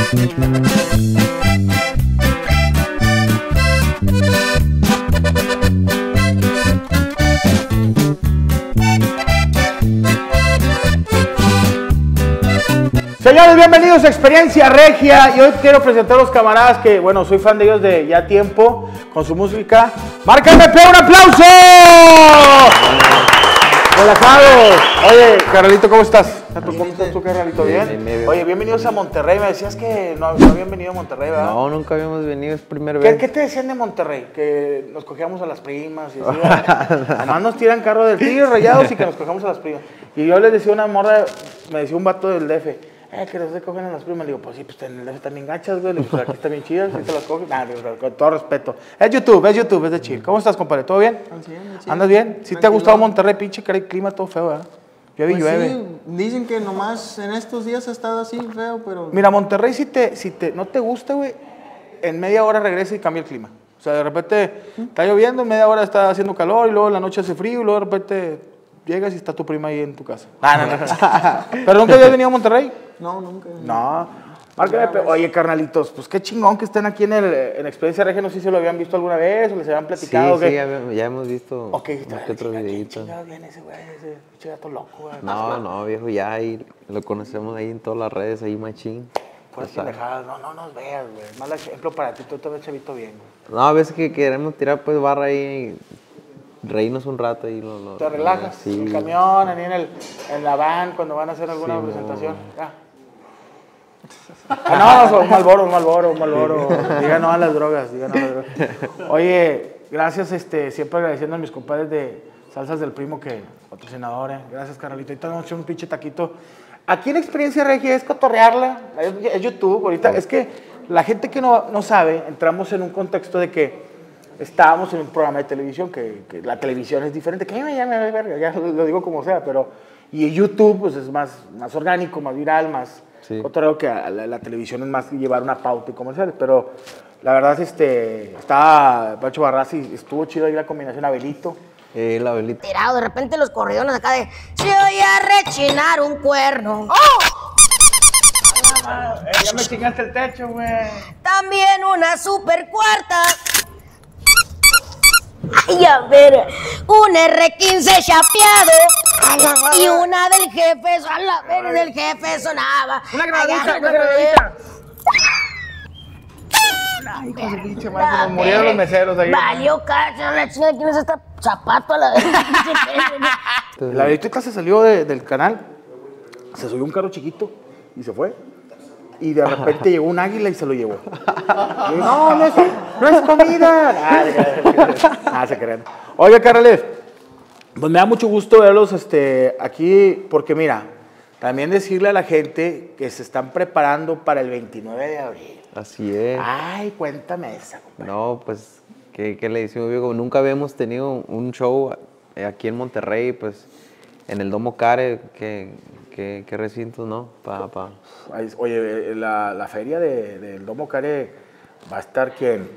Señores, bienvenidos a Experiencia Regia. Y hoy quiero presentar a los camaradas que, bueno, soy fan de ellos de ya tiempo con su música. ¡Marca MP, un aplauso! Relajados. Oye, Carnalito, ¿cómo estás? ¿Cómo estás tú, Carnalito? ¿Bien? Oye, bienvenidos a Monterrey. Me decías que no habían venido a Monterrey, ¿verdad? No, nunca habíamos venido, es primera vez. ¿Qué te decían de Monterrey? Que nos cogíamos a las primas y así. Además nos tiran carro del Tigres Rayados y que nos cogemos a las primas. Y yo les decía una morra, me decía un vato del DF. Que los se cogen a las primas. Le digo, pues sí, pues en el DF también gachas, güey. Le digo, pues aquí están bien chidas, ¿sí te las cogen? Nah, con todo respeto. Es YouTube, es de chill. ¿Cómo estás, compadre? ¿Todo bien? Sí, ¿Andas bien? ¿Sí te ha gustado Monterrey, pinche clima todo feo, verdad? Llueve y llueve. Sí, dicen que nomás en estos días ha estado así feo, pero... Mira, Monterrey, si no te gusta, güey, en media hora regresa y cambia el clima. O sea, de repente está lloviendo, en media hora está haciendo calor, y luego en la noche hace frío, y luego de repente llegas y está tu prima ahí en tu casa. ¿Pero nunca habías venido a Monterrey? No, nunca. No. Márcame, oye, carnalitos, pues qué chingón que estén aquí en Experiencia Regia. No sé si lo habían visto alguna vez o les habían platicado. Sí, ya hemos visto otro videito. Viene ese güey, ese pinche gato loco, güey. No, viejo, ya ahí lo conocemos ahí en todas las redes, ahí machín. Pues pendejadas, no nos veas, güey. Mal ejemplo para ti, tú te ves chavito bien, güey. No, a veces que queremos tirar pues barra ahí, reírnos un rato y ¿Te relajas? Sí. En el camión, ahí en la van, cuando van a hacer alguna presentación. Ya. No, un Malboro. Diga no a las drogas, Oye, gracias, siempre agradeciendo a mis compadres de Salsas del Primo, que patrocinador, Gracias, carnalito. Ahorita vamos a echar un pinche taquito. Aquí en Experiencia Regia es cotorrearla, es YouTube. Ahorita es que la gente que no sabe, entramos en un contexto de que estábamos en un programa de televisión, que la televisión es diferente, que ya me verga, ya lo digo como sea, pero y YouTube pues es más orgánico, más viral, más... Sí. Otro que la televisión es más llevar una pauta y comerciales, pero la verdad está Pancho Barraza y estuvo chido ahí la combinación Abelito. La Abelito. Tirado, de repente los corridones acá de se oye a rechinar un cuerno. ¡Oh! Ya me chingaste el techo, güey. También una super cuarta. Ay, a ver, un R15 chapeado y una del jefe, a la ver, del jefe sonaba. Una granadita. Ay, hijo de pinche madre, se nos murieron los meseros ahí. Valió cacho, la chingada, ¿quién es esta zapato a la vez? La Abelito se salió del canal, se subió un carro chiquito y se fue. Y de repente llegó un águila y se lo llevó. Y no es comida. Se crean. Oiga, carnales, pues me da mucho gusto verlos aquí, porque mira, también decirle a la gente que se están preparando para el 29 de abril. Así es. Ay, cuéntame esa, compadre. No, pues, ¿qué le decimos, viejo? Nunca habíamos tenido un show aquí en Monterrey, pues, en el Domo Care, ¿Qué recintos, no? Oye, la feria del Domo Care va a estar ¿quién?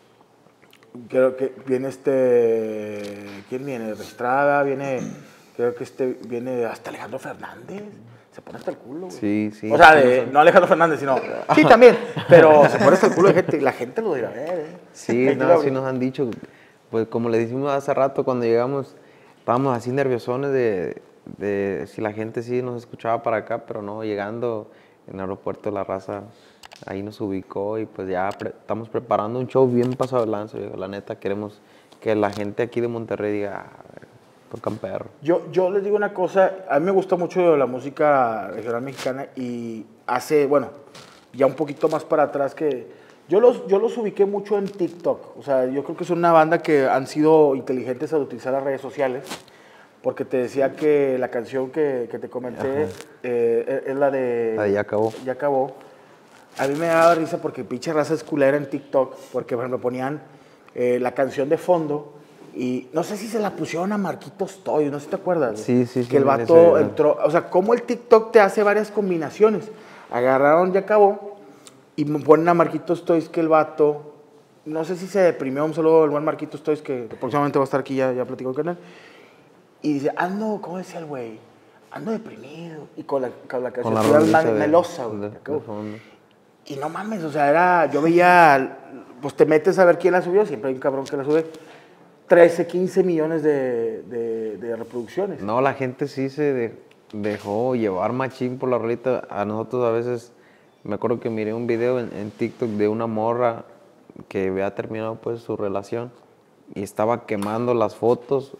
Creo que viene ¿quién viene? Estrada, creo que viene hasta Alejandro Fernández. Se pone hasta el culo, güey. Sí. O sea, no Alejandro Fernández, sino... Sí, también, pero se pone hasta el culo de gente y la gente lo dirá a ver, Sí, sí nos han dicho, pues como le dijimos hace rato cuando llegamos, estábamos así nerviosones de si la gente sí nos escuchaba para acá, pero no, llegando en el aeropuerto La Raza, ahí nos ubicó y pues ya estamos preparando un show bien pasado de lanza, la neta, queremos que la gente aquí de Monterrey diga, tocan perro. Yo les digo una cosa, a mí me gusta mucho la música regional mexicana y ya un poquito más para atrás que... Yo los ubiqué mucho en TikTok, o sea, yo creo que son una banda que han sido inteligentes al utilizar las redes sociales. Porque te decía que la canción que te comenté es la de... La de Ya Acabó. Ya Acabó. A mí me daba risa porque pinche raza es culera en TikTok, porque por ejemplo ponían la canción de fondo y no sé si se la pusieron a Marquitos Toy, no sé si te acuerdas. Sí. Que el vato entró, o sea, como el TikTok te hace varias combinaciones. Agarraron Ya Acabó y me ponen a Marquitos Toys que el vato, no sé si se deprimió, un saludo al buen Marquitos Toys que próximamente va a estar aquí, ya platicó con él. Y dice, ¿cómo decía el güey? Ando deprimido. Y con la canción melosa, güey. Y no mames, o sea, yo veía, pues te metes a ver quién la subió, siempre hay un cabrón que la sube, 13, 15 millones de reproducciones. No, la gente sí se dejó llevar machín por la rolita. A nosotros a veces, me acuerdo que miré un video en TikTok de una morra que había terminado pues su relación y estaba quemando las fotos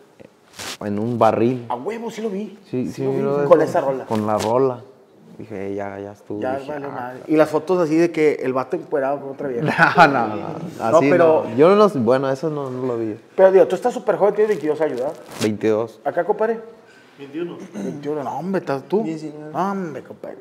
en un barril. A huevo, sí lo vi. Sí, lo vi. miró Con eso. esa rola. Con la rola. Dije, ya estuvo. Ya, Dije, vale, madre. Y las fotos así de que el vato encuerado con otra vieja. no. Así pero- no. Yo no los, bueno, eso no lo vi. Pero digo, tú estás súper joven, tienes 22 años, ¿verdad? 22. ¿Acá, compadre? 21. 21, no, hombre, ¿estás tú? 19. No, hombre, compadre.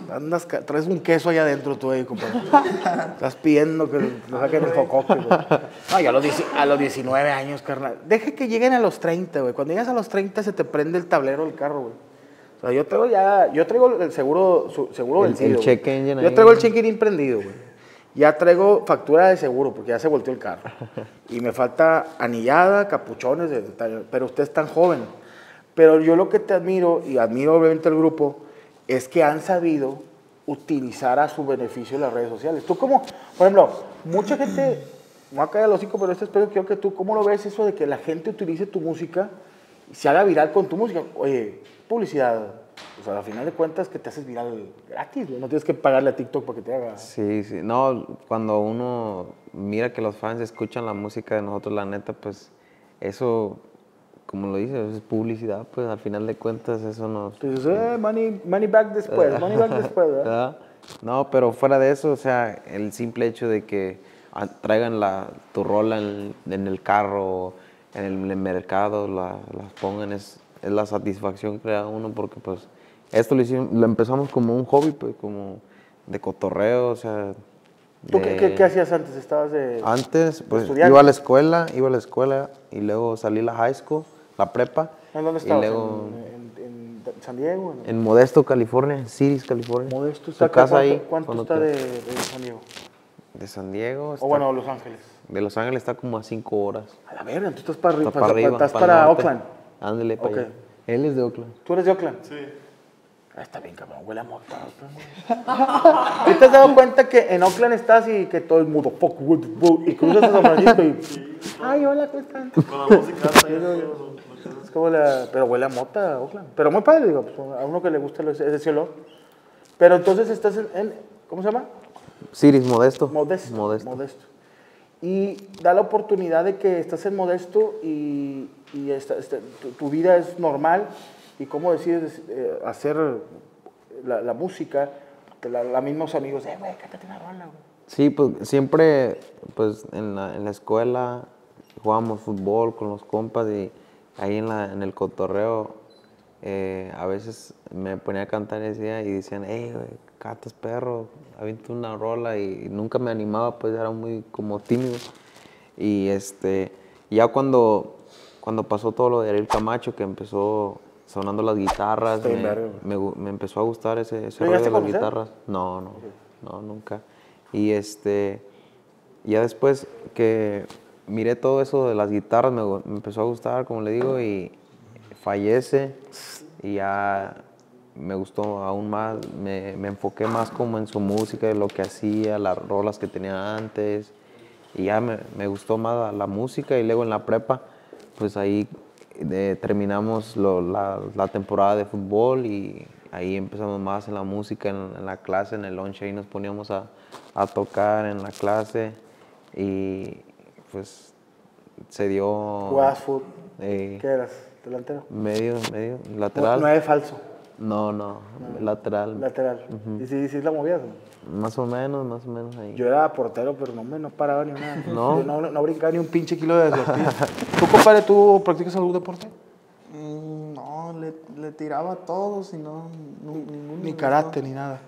Traes un queso allá adentro tú ahí, compadre. Estás pidiendo que lo saquen el jocoque, güey. No, yo a los 19 años, carnal. Deja que lleguen a los 30, güey. Cuando llegas a los 30 se te prende el tablero del carro, güey. O sea, yo traigo el seguro vencido. El güey. check engine Yo ahí. traigo el check engine prendido, güey. Ya traigo factura de seguro porque ya se volteó el carro. Y me falta anillada, capuchones, pero usted es tan joven. Pero yo lo que te admiro, y admiro obviamente al grupo, es que han sabido utilizar a su beneficio las redes sociales. Tú como, por ejemplo, mucha gente, me va a caer el hocico, pero espero que tú, ¿cómo lo ves eso de que la gente utilice tu música y se haga viral con tu música? Oye, publicidad, o sea, al final de cuentas que te haces viral gratis, ¿no? No tienes que pagarle a TikTok para que te haga. Sí. No, cuando uno mira que los fans escuchan la música de nosotros, la neta, pues eso, como lo dices, es publicidad, pues al final de cuentas eso nos... Tú dices, money back después, money back después, ¿verdad? ¿verdad? No, pero fuera de eso, o sea, el simple hecho de que traigan tu rola en el carro, en el mercado, las pongan, es la satisfacción que le da a uno, porque pues esto lo empezamos como un hobby, pues como de cotorreo, o sea... ¿Tú qué hacías antes? ¿Estabas de...? Antes, pues estudiante? iba a la escuela y luego salí a la high school, la prepa. ¿En dónde Y estabas? luego ¿En San Diego? en Modesto, California, en Ciris, California. Modesto. Su ¿Está acá? casa ahí. ¿Cuánto cuando está que- de San Diego? De San Diego. O está- bueno, Los Ángeles. De Los Ángeles está como a 5 horas. A la verga, tú estás para arriba. Está para arriba. Estás para el para norte. Oakland. Ándale, para Ok. allá. Él es de Oakland. ¿Tú eres de Oakland? Sí. Ah, está bien, cabrón. Huele a mota. ¿Y te has dado cuenta que en Oakland estás y que todo el mundo y cruzas a San Francisco y... Ay, hola, ¿cómo están? Con la música alta ya Es como pero huele a mota Oakland. Pero muy padre, digo, pues, a uno que le gusta ese olor. Pero entonces estás ¿cómo se llama? Ciris, Modesto. Modesto. Y da la oportunidad de que estás en Modesto y tu vida es normal. Y cómo decides hacer la música, que la mismos amigos, güey, cántate una rola, güey. Sí, pues siempre, pues en la escuela jugábamos fútbol con los compas y ahí en el cotorreo a veces me ponía a cantar y decían, güey, cantas perro, avienta una rola y nunca me animaba, pues era muy como tímido. Y ya cuando pasó todo lo de Ariel Camacho, que empezó sonando las guitarras, Está bien verga, me empezó a gustar ese ¿Lo rollo llegaste de a las conocer? guitarras. No, nunca. Y ya después que miré todo eso de las guitarras, me empezó a gustar, como le digo, y fallece y ya me gustó aún más, me enfoqué más como en su música, en lo que hacía, las rolas que tenía antes, y ya me gustó más la música. Y luego en la prepa, pues ahí terminamos la temporada de fútbol y ahí empezamos más en la música, en la clase, en el lunch, ahí nos poníamos a tocar en la clase y pues se dio... ¿Jugabas fútbol? eh, ¿Qué eras? ¿Delantero? medio, lateral. 9 falso, No, lateral. lateral. ¿Y si la movías? ¿No? Más o menos ahí. Yo era portero, pero no paraba ni una. ¿No? Yo no brincaba ni un pinche kilo de tortilla. ¿Tú, compadre, tú practicas algún deporte? No, le tiraba a todos y no, ninguno. Ni me karate, gustó. ni nada.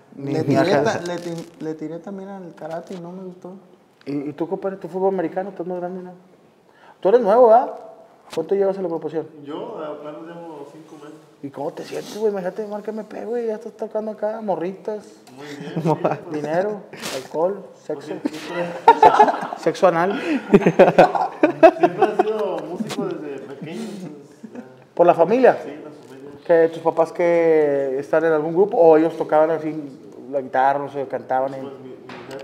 Le tiré también al karate y no me gustó. ¿Y tú, compadre, tu fútbol americano? ¿Estás más grande, no? Tú eres nuevo, ¿verdad? ¿Cuánto llevas en la proporción? Yo apenas llevo 5 meses. ¿Y cómo te sientes, güey? Imagínate, márcame pego, güey. Ya estás tocando acá, morritas, Muy bien. dinero, alcohol, sexo. Sexo anal. Siempre he sido músico desde pequeño. Entonces, ya. ¿Por la familia? Sí, la familia. ¿Que tus papás que están en algún grupo o ellos tocaban así la guitarra, no sé, cantaban? Pues mi jefe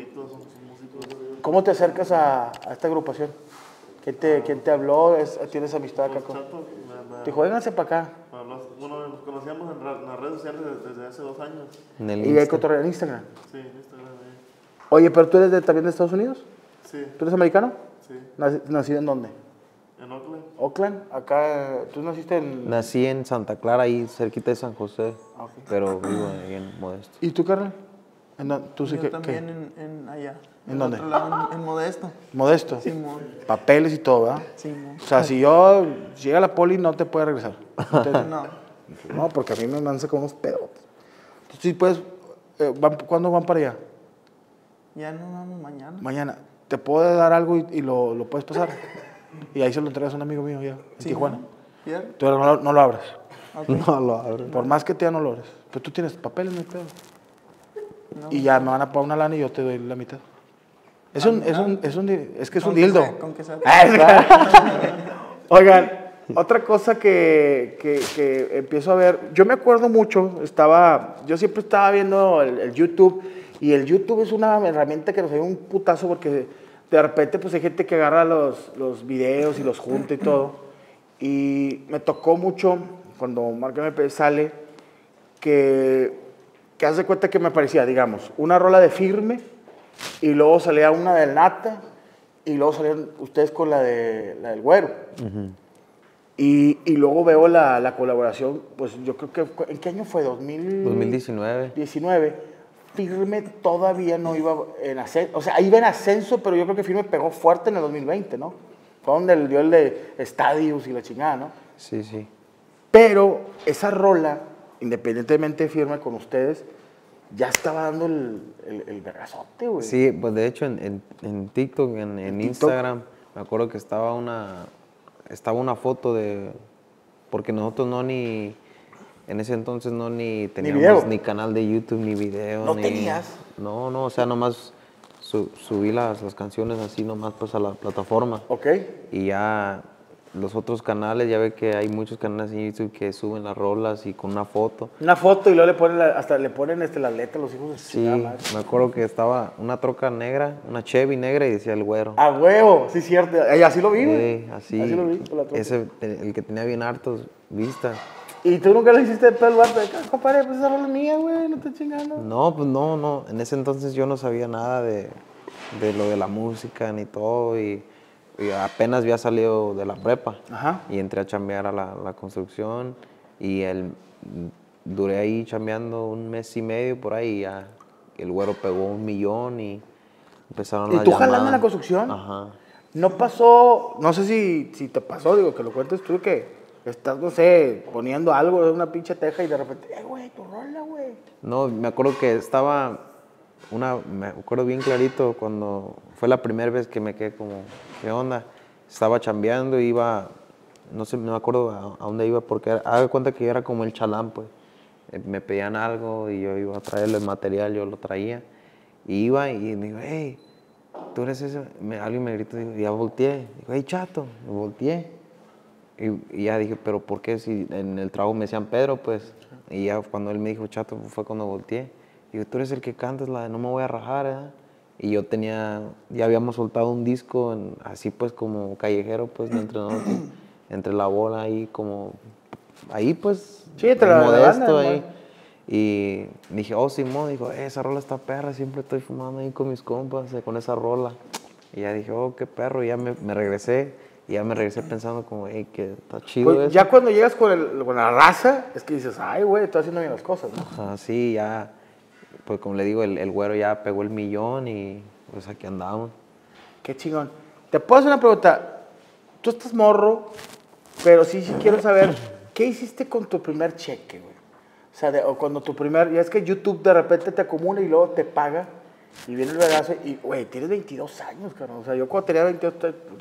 abuelitos, son músicos. ¿Cómo te acercas a esta agrupación? ¿Quién te habló? ¿Tienes amistad acá? Chato, Te dijo, vénganse para acá. bueno, nos conocíamos en las redes sociales desde hace 2 años. En el Y hay Insta. cotorreo en Instagram. Sí, en Instagram. Oye, pero tú eres también de Estados Unidos. Sí, ¿Tú eres americano? sí. ¿Nacido en dónde? En Oakland. Oakland. Acá, ¿tú naciste en...? Nací en Santa Clara, ahí cerquita de San José, Ok. pero vivo ahí en Modesto. ¿Y tú, carnal? ¿Tú sí Yo que también en allá. ¿En dónde? Otro lado, en Modesto. Modesto. Simón. Papeles y todo, ¿verdad? Simón. O sea, si llega la poli, no te puede regresar. No. No, porque a mí me han sacado unos pedos. Entonces, sí, pues, ¿cuándo van para allá? Ya nos vamos mañana. Mañana. ¿Te puedo dar algo y lo puedes pasar? Y ahí se lo entregas a un amigo mío ya, en Tijuana. ¿Ya? Tú no lo abres. No lo abro. Por más que te no lo abres. Pero tú tienes papeles, no hay pedo. No. Y ya me van a pagar una lana y yo te doy la mitad. Es que es un Con dildo. con que sea. Oigan, otra cosa que empiezo a ver, yo me acuerdo mucho, yo siempre estaba viendo el YouTube, y el YouTube es una herramienta que nos ayuda un putazo porque de repente pues hay gente que agarra los videos y los junta y todo. Y me tocó mucho cuando Marca MP sale que haz de cuenta que me parecía, digamos, una rola de Firme y luego salía una del Nata y luego salían ustedes con la del Güero. Y luego veo la colaboración, pues yo creo que, ¿en qué año fue? 2019. 19. Firme todavía no iba en ascenso, o sea, iba en ascenso, pero yo creo que Firme pegó fuerte en el 2020, ¿no? Fue donde dio el de Estadios y la chingada, ¿no? Sí, sí. Pero esa rola, independientemente de Firme con ustedes, ya estaba dando el vergazote, güey. Sí, pues de hecho en TikTok, en TikTok. Instagram, me acuerdo que estaba una foto de... Porque nosotros en ese entonces ni teníamos video. ni canal de YouTube, ni video. ¿No ni, tenías? No, o sea, nomás subí las canciones así nomás pues a la plataforma. Ok. Y ya los otros canales, ya ve que hay muchos canales en YouTube que suben las rolas y con una foto. Una foto y luego le ponen hasta le ponen las letras los hijos de su Sí, chingada madre. me acuerdo que estaba una troca negra, una Chevy negra y decía el Güero. A huevo, sí, cierto. Así lo vi, güey. Sí, así. Así lo vi por la troca. Ese, el que tenía bien hartos vistas. ¿Y tú nunca le hiciste de pedo al vato de acá? Compadre, pues esa rola es mía, güey, no te chingando. No, pues no. En ese entonces yo no sabía nada de lo de la música ni todo y apenas había salido de la prepa. Ajá. Y entré a chambear a la construcción y duré ahí chambeando 1 mes y medio por ahí y ya el Güero pegó 1 millón y empezaron ¿Y las tú jalando en llamadas. la construcción? Ajá. No pasó, no sé si te pasó, digo, que lo cuentes tú, que estás, no sé, poniendo algo de una pinche teja y de repente, güey, tu rola, güey. No, me acuerdo que me acuerdo bien clarito cuando fue la primera vez que me quedé como, ¿qué onda? Estaba chambeando y no sé, no me acuerdo a dónde iba porque haga cuenta que yo era como el chalán, pues. Me pedían algo y yo iba a traerle el material, yo lo traía. Y iba y me dijo, hey, tú eres ese. Alguien me gritó y ya volteé. Digo, hey, chato, me volteé. Y ya dije, pero ¿por qué? Si en el trabajo me decían Pedro, pues. Y ya cuando él me dijo chato, fue cuando volteé. Digo, tú eres el que cantas la de No me voy a rajar, ¿eh? Y yo ya habíamos soltado un disco así pues como callejero, pues, entre nosotros, entre la bola ahí como, ahí pues, Sí, entre la Modesto banda, ahí. ¿no? Y dije, oh, Simón, dijo, esa rola está perra, siempre estoy fumando ahí con mis compas, con esa rola. Y ya dije, oh, qué perro, y ya me regresé. Y ya me regresé pensando como, hey, que está chido Pues, eso. ya cuando llegas con la raza, es que dices, ay, güey, estoy haciendo bien las cosas, ¿no? Ajá, sí, ya, pues como le digo, el Güero ya pegó el 1 millón y pues aquí andamos. Qué chingón. Te puedo hacer una pregunta. Tú estás morro, pero sí quiero saber, ¿qué hiciste con tu primer cheque, güey? O sea, o cuando ya es que YouTube de repente te acumula y luego te paga y viene el vergazo y, güey, tienes 22 años, cabrón. O sea, yo cuando tenía 22,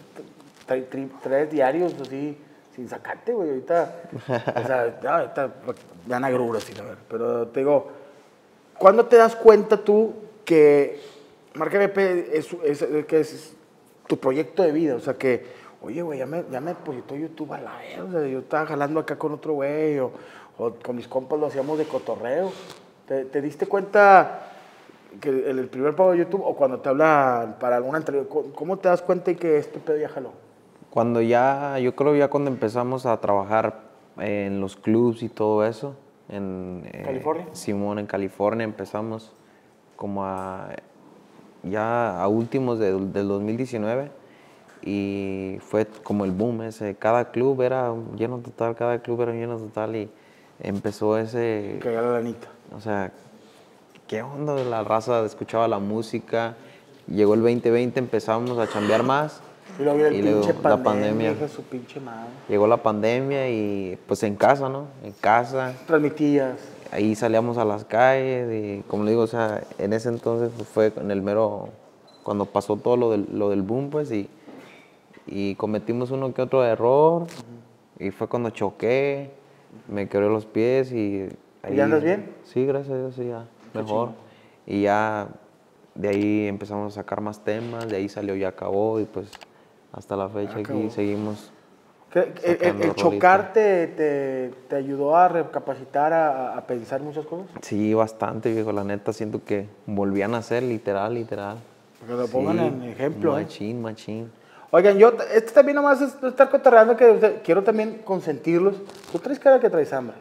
tres diarios así, sin sacarte, güey. Ahorita, o sea, ya, ahorita me dan agruras, sin ver. Pero te digo, ¿cuándo te das cuenta tú que Marca MP es tu proyecto de vida? O sea, que, oye, güey, ya me depositó YouTube a la vez. O sea, yo estaba jalando acá con otro güey, o con mis compas lo hacíamos de cotorreo. ¿Te diste cuenta que el primer pago de YouTube o cuando te habla para alguna entrevista, ¿cómo te das cuenta de que este pedo ya jaló? Cuando ya, yo creo ya cuando empezamos a trabajar en los clubs y todo eso, en ¿California? Simón, en California empezamos como ya a últimos del 2019 y fue como el boom ese, cada club era lleno total y empezó ese, Que ya la lanita. o sea, ¿qué onda? La raza escuchaba la música, llegó el 2020, empezamos a chambear más. Y luego viene Y el luego pinche la pandemia, pandemia. hija de su pinche madre. Llegó la pandemia y pues en casa, ¿no? En casa. Transmitías. Ahí salíamos a las calles y como le digo, o sea, en ese entonces pues, fue en el mero, cuando pasó todo lo del boom, pues, y cometimos uno que otro error y fue cuando choqué, me quebré los pies y... ¿Y ya andas bien? Sí, gracias a Dios, sí, ya, mejor. Y ya de ahí empezamos a sacar más temas, de ahí salió Ya Acabó y pues hasta la fecha aquí seguimos. ¿El chocar te ayudó a recapacitar, a pensar muchas cosas? Sí, bastante, viejo, la neta siento que volví a nacer, literal. Que lo pongan en ejemplo. Machín. Oigan, esto también nomás es estar cotorreando que quiero también consentirlos. Tú traes cara que traes hambre.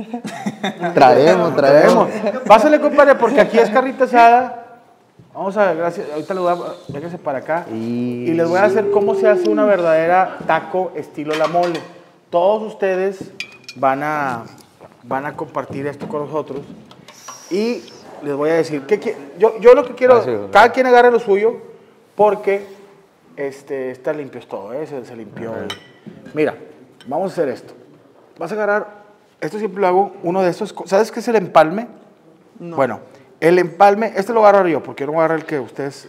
Traemos. Pásale, compadre, porque aquí es carrita asada. Vamos a ver, gracias. Ahorita les voy a... Véngase para acá. Y les voy a hacer cómo se hace una verdadera taco estilo La Mole. Todos ustedes van a compartir esto con nosotros. Y les voy a decir, yo lo que quiero, cada quien agarre lo suyo, porque está limpio es todo, se limpió. Mira, vamos a hacer esto. Vas a agarrar, esto siempre lo hago, uno de estos, ¿sabes qué es el empalme? No. Bueno, el empalme, este lo agarro yo, porque no voy a agarrar el que ustedes,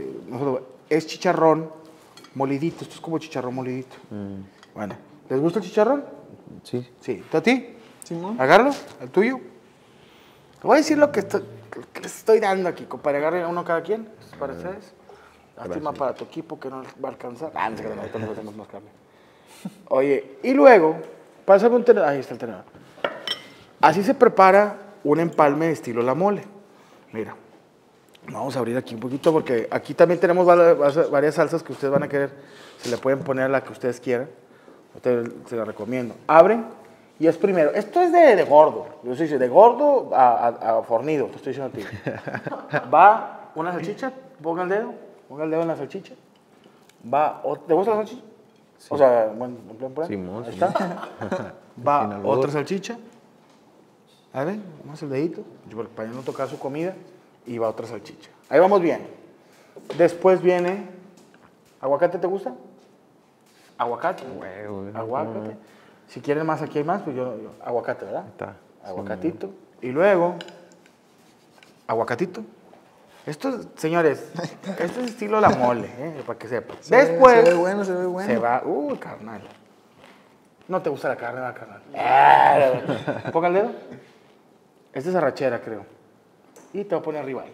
es chicharrón molidito, esto es como chicharrón molidito. Bueno, ¿les gusta el chicharrón? Sí. Sí. ¿Tú a ti? Simón. Agárralo, el tuyo. Te voy a decir lo que les estoy dando aquí, compadre. Agarren uno cada quien, para ustedes. Lástima para tu equipo que no les va a alcanzar. No sé que ahorita nos hacemos más carne. Oye, y luego, pásame un tenedor. Ahí está el tenedor. Así se prepara un empalme de estilo La Mole. Mira, vamos a abrir aquí un poquito porque aquí también tenemos varias salsas que ustedes van a querer. Se le pueden poner la que ustedes quieran. Se la recomiendo. Abren y es primero. Esto es de gordo. Yo soy de gordo a fornido. Te estoy diciendo a ti. Va una salchicha, ponga el dedo en la salchicha. ¿Te gusta la salchicha? Sí. O sea, en plan. Simón, Ahí está. Va Sin albur. otra salchicha. A ver, vamos el dedito. Para no tocar su comida. Y va otra salchicha. Ahí vamos bien. Después viene... ¿Aguacate te gusta? Aguacate. Aguacate. Si quieren más, aquí hay más, pues yo aguacate, ¿verdad? Está. Aguacatito. Y luego, aguacatito. Esto, señores, esto es estilo La Mole, para que sepan. Después, Se ve bueno. se va, carnal. No te gusta la carne, va, carnal. Ponga el dedo. Esta es arrachera, creo. Y te voy a poner arriba.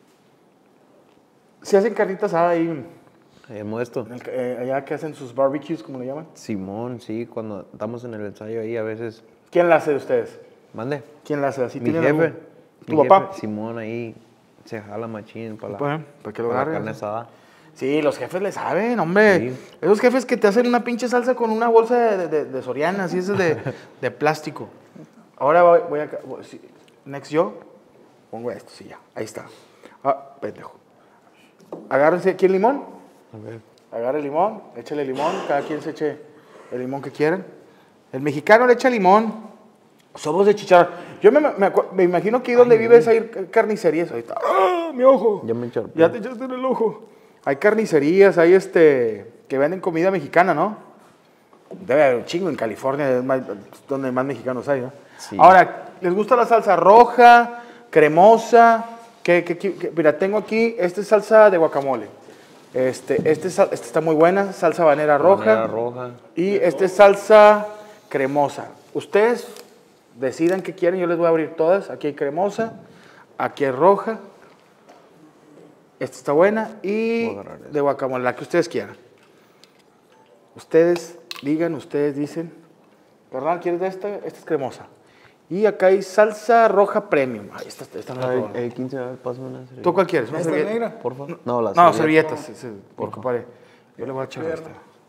Si hacen carnita asada ahí, Modesto. allá que hacen sus barbecues, como le llaman. Simón, sí, cuando estamos en el ensayo ahí a veces... ¿Quién la hace de ustedes? Mande. ¿Quién la hace? ¿Así Mi tienen jefe. algún? ¿Tu mi papá? jefe, Simón ahí se jala machín para Para que lo la agarren. carne asada. Sí, los jefes le saben, hombre. Sí. Esos jefes que te hacen una pinche salsa con una bolsa de Soriana, así es de plástico. Ahora voy a... sí, next yo, pongo esto, sí, ya. Ahí está. Pendejo. Agárrense aquí el limón. A ver. Agarre el limón, échale limón, cada quien se eche el limón que quieran. El mexicano le echa limón. Somos de chicharrón. Yo me imagino que ahí donde vives hay carnicerías. Ahí está. ¡Ah, mi ojo! Ya me echaron. Ya te echaste en el ojo. Hay carnicerías, hay que venden comida mexicana, ¿no? Debe haber un chingo en California, es donde más mexicanos hay, ¿no? Sí. Ahora, ¿les gusta la salsa roja, cremosa? Mira, tengo aquí, esta es salsa de guacamole. Esta está muy buena, salsa habanera roja. Habanera roja. Y esta es salsa cremosa. Ustedes decidan qué quieren, yo les voy a abrir todas. Aquí hay cremosa, aquí hay roja. Esta está buena y Voy a agarrar esta. de guacamole, la que ustedes quieran. Ustedes digan, ustedes dicen, carnal, ¿quieres de esta? Esta es cremosa. Y acá hay salsa roja premium. Ay, esta no la probé. Ay, 15, a ver, pásame una servilleta. ¿Tú cuál quieres? ¿Una ¿Esta servilleta? negra? Por favor. No, la No, servilleta. servilletas. Por compadre. Yo le voy a echar esta.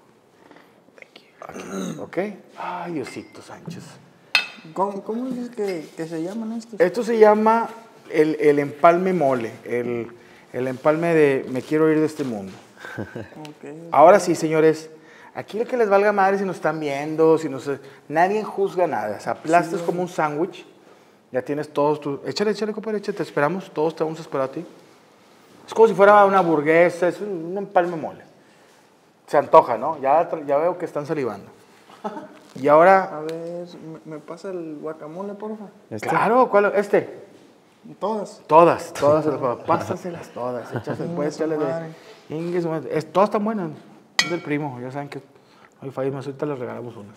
Aquí, ¿ok? Ay, Diosito Sánchez. ¿Cómo dices que se llaman estos? Esto se llama el empalme mole. El empalme de me quiero ir de este mundo. Ok. Ahora sí, señores. Aquí lo que les valga madre si nos están viendo, si nos... Nadie juzga nada. O sea, aplastes como un sándwich. Ya tienes todos tus... Échale, compadre, échale. Te esperamos. Todos te vamos a esperar a ti. Es como si fuera una hamburguesa. Es un empalme mole. Se antoja, ¿no? Ya veo que están salivando. Y ahora... A ver, ¿me pasa el guacamole, porfa? Claro, ¿cuál? Este. Todas. Todas se las puedo. Pásaselas todas. Échase, puedes su echarle madre. de... Ingue su madre. Todas están buenas. Es del primo. Ya saben que hay fallas más. Ahorita les regalamos unas.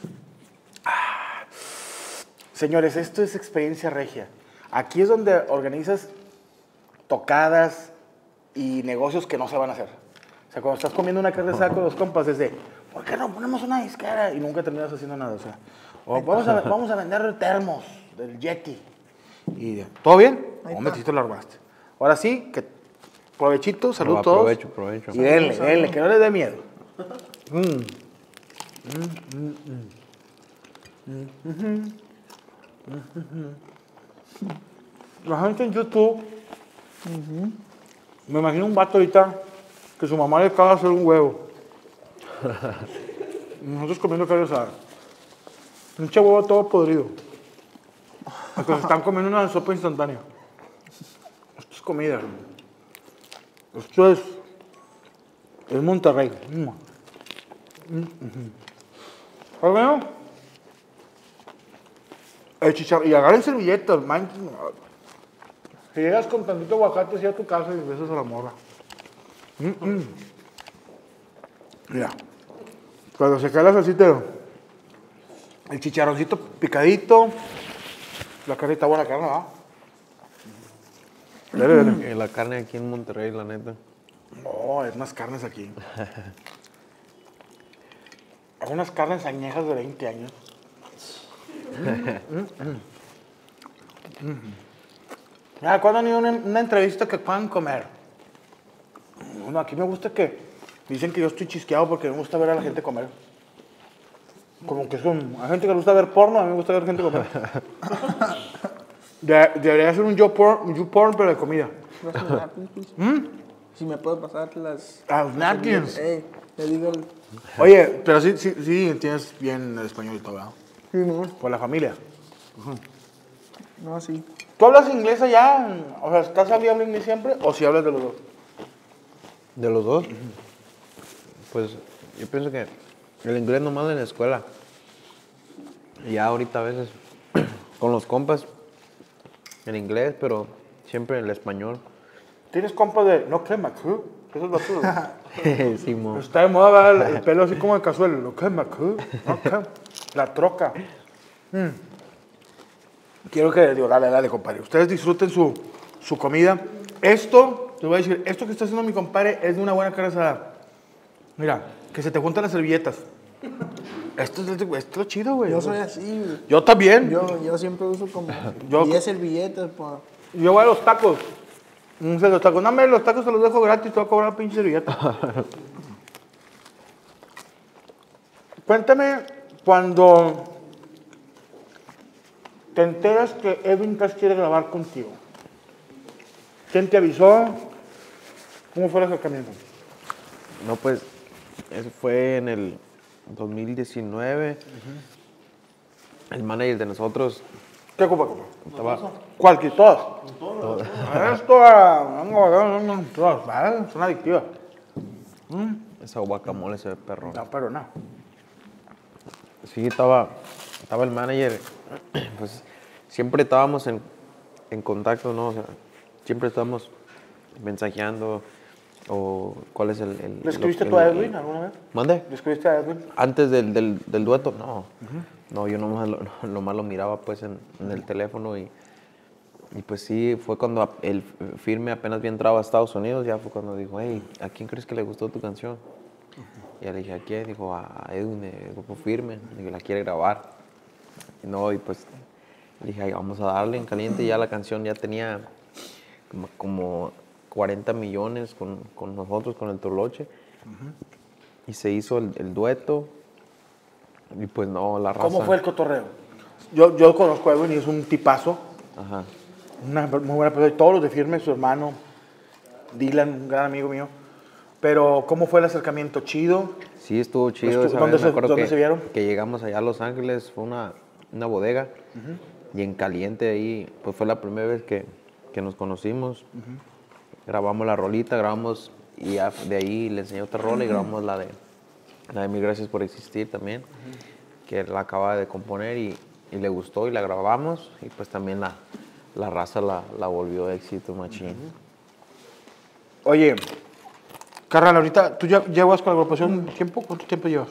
Señores, esto es experiencia regia. Aquí es donde organizas tocadas y negocios que no se van a hacer. O sea, cuando estás comiendo una carne asada con los compas, es de, ¿por qué no ponemos una disquera? Y nunca terminas haciendo nada. O sea, vamos a vender termos del Yeti. Y ¿todo bien? Ahí ¿Cómo está. metiste la armaste? Ahora sí, que provechito, salud No, todos. aprovecho. Y denle, que no les dé miedo. La gente en YouTube, me imagino un vato ahorita que su mamá le acaba de hacer un huevo. Y nosotros comiendo carne asada. Un huevo todo podrido. Porque se están comiendo una sopa instantánea. Esto es comida. Esto es Monterrey. ¿Algo? El chicharrón. Y agarren servilletas, man. Si llegas con tantito aguacate así a tu casa y besas a la morra. Mira. Cuando se cae la salsita, el chicharroncito picadito. La carne está buena, carne, ¿verdad? Dale. La carne aquí en Monterrey, la neta. No, es más carnes aquí. Hay unas carnes añejas de 20 años. Mira, ¿cuándo han ido a una entrevista que puedan comer? Bueno, aquí me gusta que dicen que yo estoy chisqueado porque me gusta ver a la gente comer. Como que son... Hay gente que le gusta ver porno, a mí me gusta ver gente comer. Debería ser un you porn, pero de comida. Los napkins, please. Si me puedo pasar las... Los napkins. Le digo el... Oye, pero sí entiendes bien el español y todo, ¿verdad? Sí, no. Por la familia. No, sí. ¿Tú hablas inglés allá? O sea, ¿estás hablando inglés siempre o si hablas de los dos? ¿De los dos? Pues yo pienso que el inglés nomás en la escuela. Y ya ahorita a veces con los compas en inglés, pero siempre en el español. ¿Tienes compas de no quema, ¿qué? Eso es basura. Simón. Está de moda ¿verdad? El pelo así como de cazuela. No quema, ¿qué? No quema. La troca. Quiero que, digo, dale, compadre. Ustedes disfruten su comida. Esto, te voy a decir, esto que está haciendo mi compadre es de una buena carne asada. Mira, que se te juntan las servilletas. Esto es lo chido, güey. Yo soy así, güey. Yo también. Yo siempre uso como Yo- 10 servilletas para... Yo voy a los tacos. Los tacos. No, los tacos te los dejo gratis, te voy a cobrar pinche servilleta. Cuéntame cuando te enteras que Edwin Cass quiere grabar contigo. ¿Quién te avisó? ¿Cómo fue el acercamiento? No, pues eso fue en el 2019. El manager de nosotros ¿Qué ocupa, compa? estaba... ¿Cuál? ¿Que todas? Esto, todas, son adictivas. Esa guacamole se ve perro. No, pero no. Sí, estaba el manager, pues siempre estábamos en contacto, ¿no? O sea, siempre estábamos mensajeando o cuál es el... ¿Le escribiste tú a Edwin alguna vez? ¿Mande? ¿Le escribiste a Edwin? Antes del dueto, no. No, yo nomás lo miraba pues en el teléfono y pues sí, fue cuando el firme apenas había entrado a Estados Unidos, ya fue cuando dijo, hey, ¿a quién crees que le gustó tu canción? Y ya le dije, ¿a quién? Dijo, a Edwin, de Grupo Firme, digo, la quiere grabar. Y no, y pues Dije, "Ay, vamos a darle en caliente". Y ya la canción ya tenía como 40 millones con nosotros, con el Toloche. Y se hizo el dueto. Y pues no, la raza. ¿Cómo fue el cotorreo? Yo conozco a Edwin y es un tipazo. Ajá. Una muy buena persona. Todos los de Firme, su hermano, Dylan, un gran amigo mío. Pero, ¿cómo fue el acercamiento? ¿Chido? Sí, estuvo chido. Esa ¿Dónde vez. se- Me acuerdo dónde que, se vieron? que llegamos allá a Los Ángeles, fue una bodega. Y en caliente ahí, pues fue la primera vez que nos conocimos. Grabamos la rolita, grabamos, y ya de ahí le enseñé otra rola y grabamos la de Mil Gracias por Existir también, que la acaba de componer y le gustó y la grabamos. Y pues también la raza la volvió éxito, machín. Oye, carnal, ahorita, ¿tú ya llevas con la agrupación un tiempo? ¿Cuánto tiempo llevas?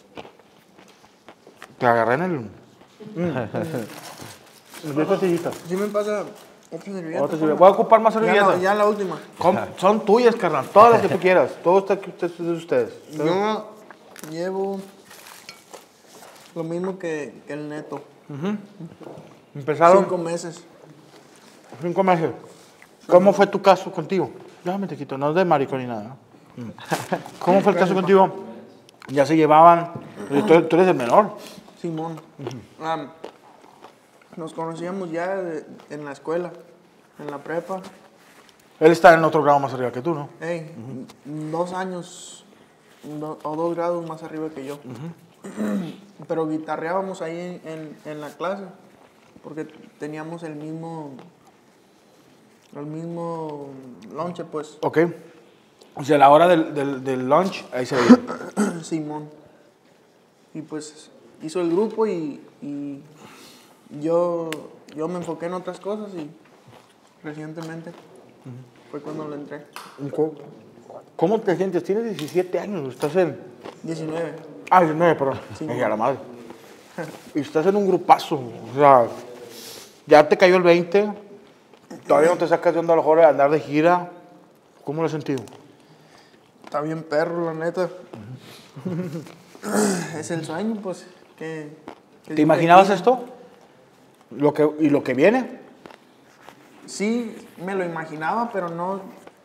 Te agarré en el... Esta sillita. Sí me pasa otra servilleta. Otra servilleta. Voy a ocupar más servilletas. Ya la última. Son tuyas, carnal. Todas las que tú quieras. Todo está aquí es de ustedes. Yo llevo lo mismo que el Neto. Empezaron 5 meses. 5 meses. ¿Cómo fue tu caso contigo? Déjame te quito, no es de maricón ni nada. ¿No? ¿Cómo fue el caso contigo? Ya se llevaban. Tú eres el menor. Simón. Nos conocíamos ya en la escuela, en la prepa. Él está en otro grado más arriba que tú, ¿no? Ey, 2 años o 2 grados más arriba que yo. Pero guitarreábamos ahí en la clase, porque teníamos el mismo lonche, pues. Ok. O sea, a la hora del lunch, ahí se veía. Simón. Y pues hizo el grupo y yo me enfoqué en otras cosas y recientemente fue cuando le entré. ¿Cómo te sientes? Tienes 17 años, estás en... 19. Ah, 19, perdón. Sí. Ay, a la madre. Y estás en un grupazo. O sea, ya te cayó el 20. Todavía no te sacas de onda a lo mejor de andar de gira. ¿Cómo lo has sentido? Está bien perro, la neta. Es el sueño, pues. ¿Te imaginabas esto? ¿Y lo que viene? Sí, me lo imaginaba, pero no...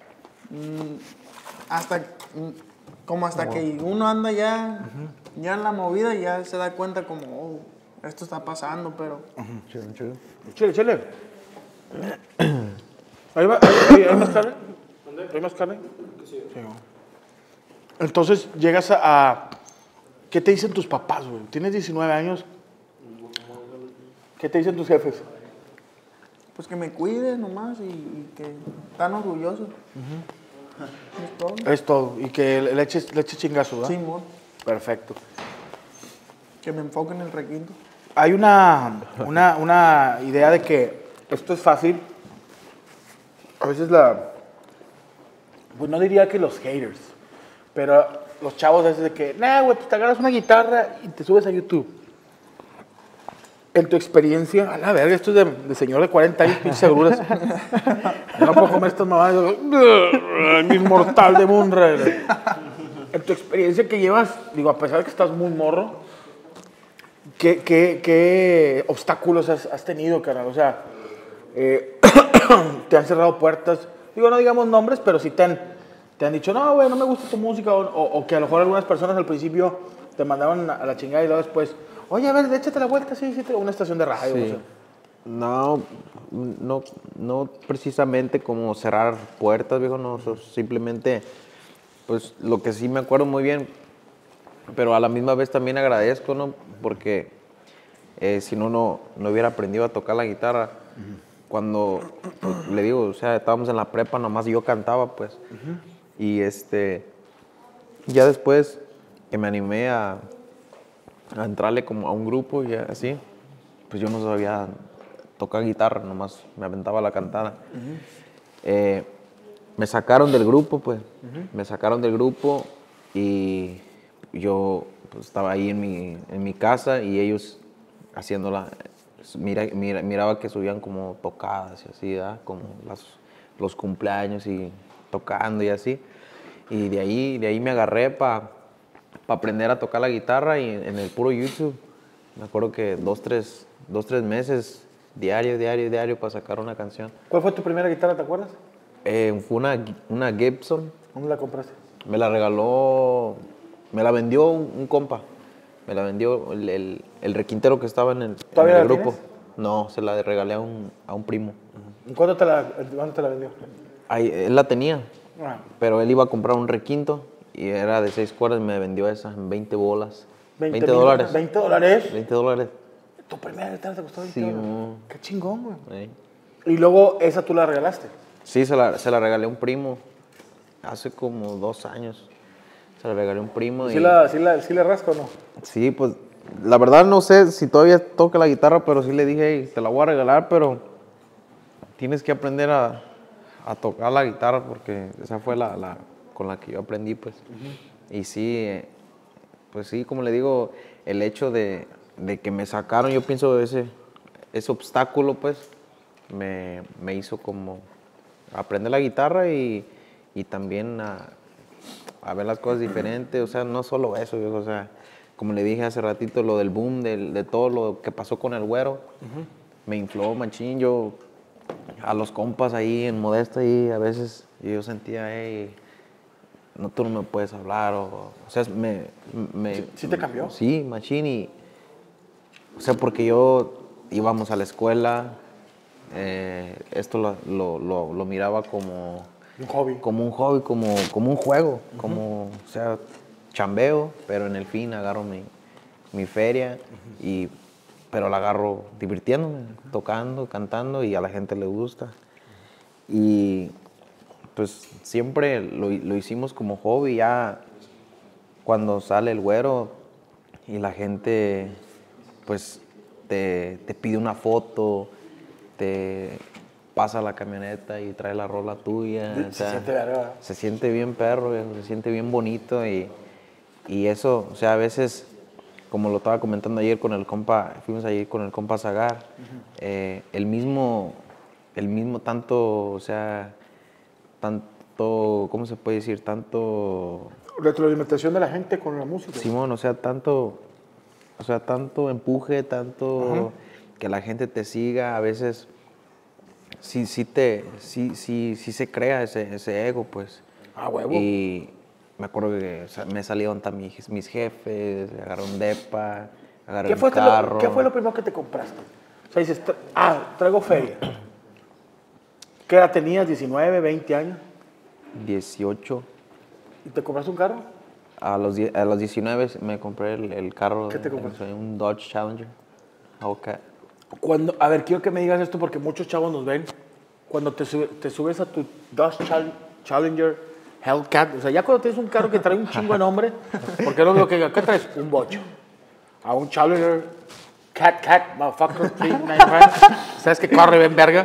hasta que uno anda ya en la movida y ya se da cuenta como, oh, esto está pasando, pero... Chile. ¿Hay más carne? ¿Hay más carne? Sí. Entonces llegas a... ¿Qué te dicen tus papás, güey? Tienes 19 años. ¿Qué te dicen tus jefes? Pues que me cuide nomás y que están orgullosos. Es todo. Es todo. Y que le eches chingazo, ¿verdad? Sí, amor. Perfecto. Que me enfoque en el requinto. Hay una idea de que esto es fácil. A veces pues no diría que los haters, pero los chavos a veces de que, nah, güey, pues te agarras una guitarra y te subes a YouTube. En tu experiencia, a la verga, esto es de señor de 40 años, pinches seguras. No puedo comer estas mamadas. Mi inmortal de Munra. En tu experiencia que llevas, digo, a pesar de que estás muy morro, ¿qué obstáculos has tenido, carnal? O sea, te han cerrado puertas. Digo, no digamos nombres, pero sí te han dicho, no, güey, no me gusta tu música. O que a lo mejor algunas personas al principio te mandaban a la chingada y luego después, oye, a ver, échate la vuelta, sí, una estación de radio. Sí. O sea. No precisamente como cerrar puertas, viejo, no, simplemente, pues lo que sí me acuerdo muy bien, pero a la misma vez también agradezco, ¿no? Porque si no hubiera aprendido a tocar la guitarra. Cuando, pues, le digo, o sea, estábamos en la prepa, nomás yo cantaba, pues. Y ya después que me animé a entrarle como a un grupo y así, pues yo no sabía tocar guitarra, nomás me aventaba la cantada. Me sacaron del grupo, pues. Me sacaron del grupo y yo pues, estaba ahí en mi casa y ellos haciéndola. Miraba que subían como tocadas y así, ¿verdad? Como los cumpleaños y tocando y así. Y de ahí me agarré para aprender a tocar la guitarra y en el puro YouTube. Me acuerdo que 2, 3 meses diario para sacar una canción. ¿Cuál fue tu primera guitarra, te acuerdas? Fue una Gibson. ¿Dónde la compraste? Me la regaló, me la vendió un compa. Me la vendió el requintero que estaba en el ¿Todavía la grupo. tienes? No, se la regalé a un primo. ¿En cuánto cuándo te la vendió? Ahí, él la tenía, Ah, pero él iba a comprar un requinto y era de 6 cuerdas y me vendió esa en 20 bolas. 20 $20. $20. $20. ¿Tu primera guitarra te costó 20 Sí, dólares? mo. Qué chingón, güey. Sí. Y luego esa tú la regalaste. Sí, se la regalé a un primo hace como 2 años. Se la regalé a un primo. ¿Sí le rasca o no? Sí, pues la verdad no sé si todavía toca la guitarra, pero sí le dije, "Hey, te la voy a regalar, pero tienes que aprender a tocar la guitarra porque esa fue la con la que yo aprendí, pues." Y sí, pues sí, como le digo, el hecho de que me sacaron, yo pienso ese obstáculo, pues, me hizo como aprender la guitarra y también a ver las cosas diferentes, o sea, no solo eso, viejo, o sea, como le dije hace ratito, lo del boom, de todo lo que pasó con el güero, me infló machín. Yo a los compas ahí en Modesta, ahí a veces yo sentía, hey, no, tú no me puedes hablar, o sea, ¿Sí te cambió? Sí, machín, y, o sea, porque yo íbamos a la escuela, esto lo miraba como Un hobby. como un hobby, como un juego, como, o sea, chambeo, pero en el fin agarro mi feria, pero la agarro divirtiéndome, tocando, cantando, y a la gente le gusta. Y pues siempre lo hicimos como hobby. Ya cuando sale el güero y la gente pues te pide una foto, te pasa la camioneta y trae la rola tuya. O Se sea, siente verga. se siente bien perro, viejo, se siente bien bonito, y eso, o sea, a veces, como lo estaba comentando ayer con el compa, fuimos ayer con el compa Zagar, el mismo tanto, o sea, tanto, ¿cómo se puede decir? Tanto, Retroalimentación de la gente con la música. Simón, o sea, tanto empuje, tanto que la gente te siga, a veces sí se crea ese ego, pues. Ah, huevo. Y me acuerdo que, o sea, me salieron también mis jefes, agarré un depa, agarré ¿Qué un fue, carro. ¿Qué fue lo primero que te compraste? O sea, dices, traigo feria. ¿Qué edad tenías? ¿19, 20 años? 18. ¿Y te compraste un carro? A los 19 me compré el carro. ¿Qué te compraste? Un Dodge Challenger. Hellcat. A ver, quiero que me digas esto porque muchos chavos nos ven. Cuando te subes a tu Dodge Challenger Hellcat, o sea, ya cuando tienes un carro que trae un chingo de nombre, porque no lo que acá traes un bocho, a un Challenger Cat, motherfucker, 395, ¿sabes que corre bien verga?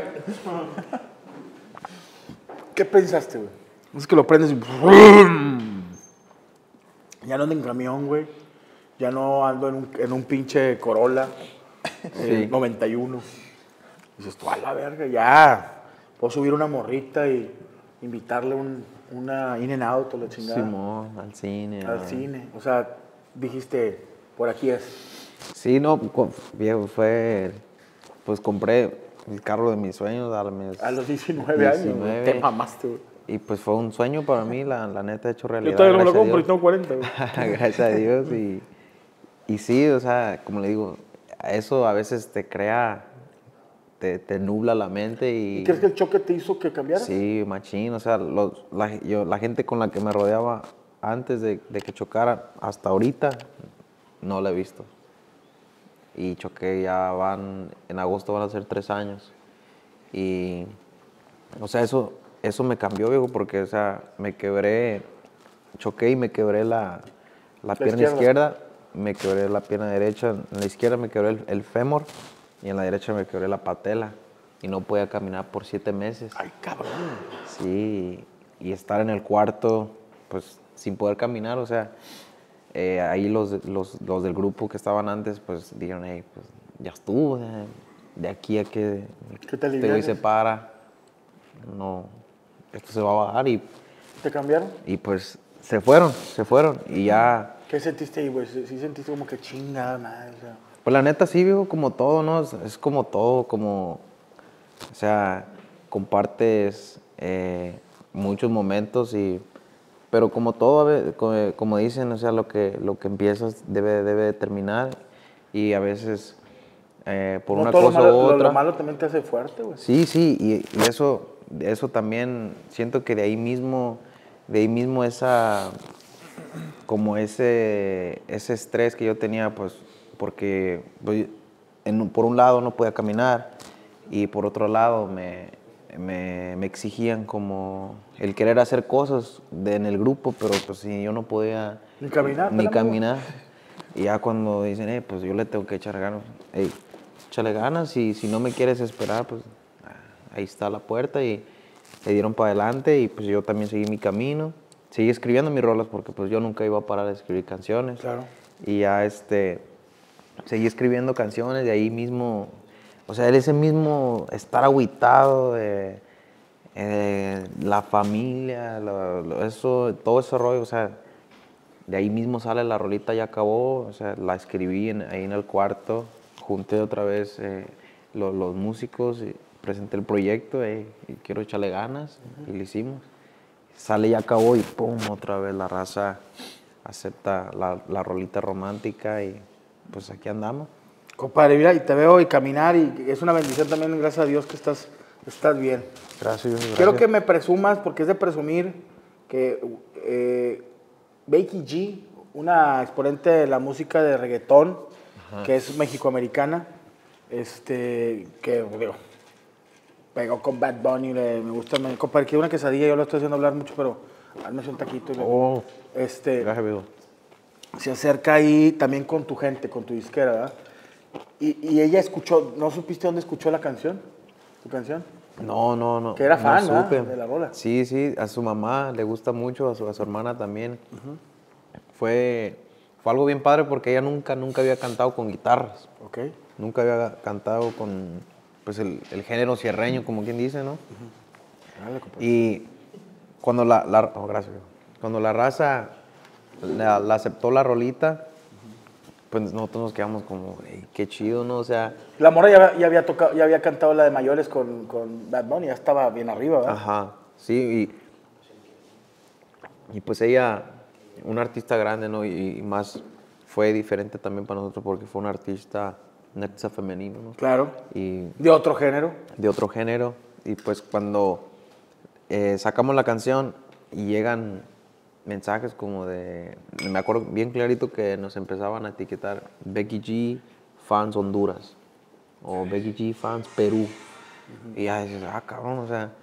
¿Qué pensaste, güey? Es que lo prendes y ¡brum! Ya no ando en camión, güey. Ya no ando en un pinche Corolla 91. Dices tú, a la verga, ya. Puedo subir una morrita y invitarle una In-N-Out o la chingada. Simón, al cine. Al cine. O sea, dijiste, por aquí es. Sí, no, viejo, pues compré el carro de mis sueños A los 19 años, güey. 19. Te mamaste, güey. Y pues fue un sueño para mí, la neta, hecho realidad. Yo todavía no me lo gracias a compro y Dios. tengo 40, güey. Gracias a Dios. Y sí, o sea, como le digo, eso a veces te crea, te nubla la mente. ¿Y ¿Crees que el choque te hizo que cambiaras? sí, machín, o sea, la gente con la que me rodeaba antes de que chocara, hasta ahorita, no la he visto. Y choqué, en agosto van a ser 3 años. Y, o sea, eso me cambió, viejo, porque, o sea, choqué y me quebré la pierna izquierda, me quebré la pierna derecha, en la izquierda me quebré el fémur y en la derecha me quebré la patela y no podía caminar por 7 meses. Ay, cabrón. Sí, y estar en el cuarto, pues, sin poder caminar, o sea, ahí los del grupo que estaban antes, pues, dijeron, hey, pues, ya estuvo, de aquí a que te te alivianes. se para, no, esto se va a bajar, ¿Te cambiaron? y pues, se fueron, y ya, ¿Qué sentiste ahí, güey? ¿Sí sentiste como que chingada madre? O sea, Pues la neta sí, viejo, como todo, ¿no? Es como todo, como, o sea, compartes muchos momentos pero como todo, como dicen, o sea, lo que empiezas debe terminar y a veces por No una todo cosa u otra. lo malo también te hace fuerte, güey. Sí, sí, y eso también siento que de ahí mismo como ese estrés que yo tenía, pues, porque pues, por un lado no podía caminar y por otro lado me exigían como el querer hacer cosas en el grupo, pero pues si yo no podía Ni caminar. ni espérame, caminar. Y ya cuando dicen, pues yo le tengo que echar ganas, hey, échale ganas y si no me quieres esperar, pues ahí está la puerta y le dieron para adelante y pues yo también seguí mi camino. Seguí escribiendo mis rolas porque pues yo nunca iba a parar de escribir canciones. Claro. Y ya seguí escribiendo canciones de ahí mismo, o sea, ese mismo estar agüitado de la familia, todo ese rollo, o sea, de ahí mismo sale la rolita, ya acabó, o sea, la escribí ahí en el cuarto, junté otra vez los músicos, y presenté el proyecto, y quiero echarle ganas, y lo hicimos. Sale, ya acabó y pum, otra vez la raza acepta la rolita romántica y pues aquí andamos. Compadre, mira, y te veo y caminar y es una bendición también, gracias a Dios que estás bien. Gracias. Quiero que me presumas, porque es de presumir, que Becky G, una exponente de la música de reggaetón, que es mexicoamericana, que digo, pegó con Bad Bunny, me gusta, compadre, quiero una quesadilla, yo lo estoy haciendo hablar mucho, pero hazme un taquito. Gracias, amigo. Se acerca ahí también con tu gente, con tu disquera, ¿verdad? Y ella escuchó, ¿no supiste dónde escuchó la canción? ¿Tu canción? No. Que era fan, no ¿verdad? supe. De la rola. Sí, a su mamá le gusta mucho, a su hermana también. Fue algo bien padre porque ella nunca había cantado con guitarras. Ok. Nunca había cantado con pues el género sierreño, como quien dice, ¿no? Dale, compadre. Y cuando gracias. Cuando la raza la aceptó la rolita, pues nosotros nos quedamos como, hey, qué chido, ¿no? O sea, La morra ya había cantado la de Mayores con Bad Bunny, ya estaba bien arriba, ¿verdad? ajá, sí, y pues ella, una artista grande, ¿no? Y más fue diferente también para nosotros porque fue una artista femenino, ¿no? Claro. Y De otro género. de otro género. Y pues cuando sacamos la canción y llegan mensajes como me acuerdo bien clarito que nos empezaban a etiquetar Becky G fans Honduras o Becky G fans Perú. Y ya dices, cabrón, o sea,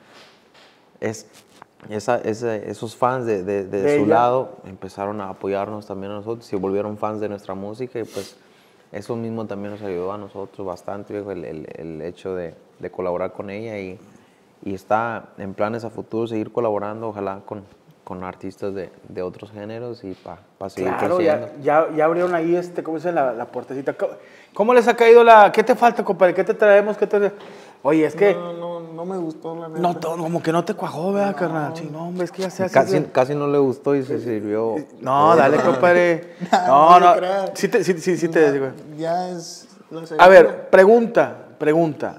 esos fans de su ella. lado empezaron a apoyarnos también a nosotros, se volvieron fans de nuestra música y pues eso mismo también nos ayudó a nosotros bastante, viejo, el hecho de colaborar con ella y está en planes a futuro seguir colaborando, ojalá con artistas de otros géneros y para seguir Claro, creciendo. ya abrieron ahí, ¿cómo dicen? La puertecita. ¿Cómo les ha caído ¿Qué te falta, compadre? ¿Qué te traemos? Oye, es que... No me gustó, la neta. No, como que no te cuajó, ¿verdad, carnal? Sí, no, hombre, es que ya se hace... Casi no le gustó y se sirvió. No, dale, compadre. No, No. no creas. Sí te digo. Ya es la segunda. A ver, pregunta.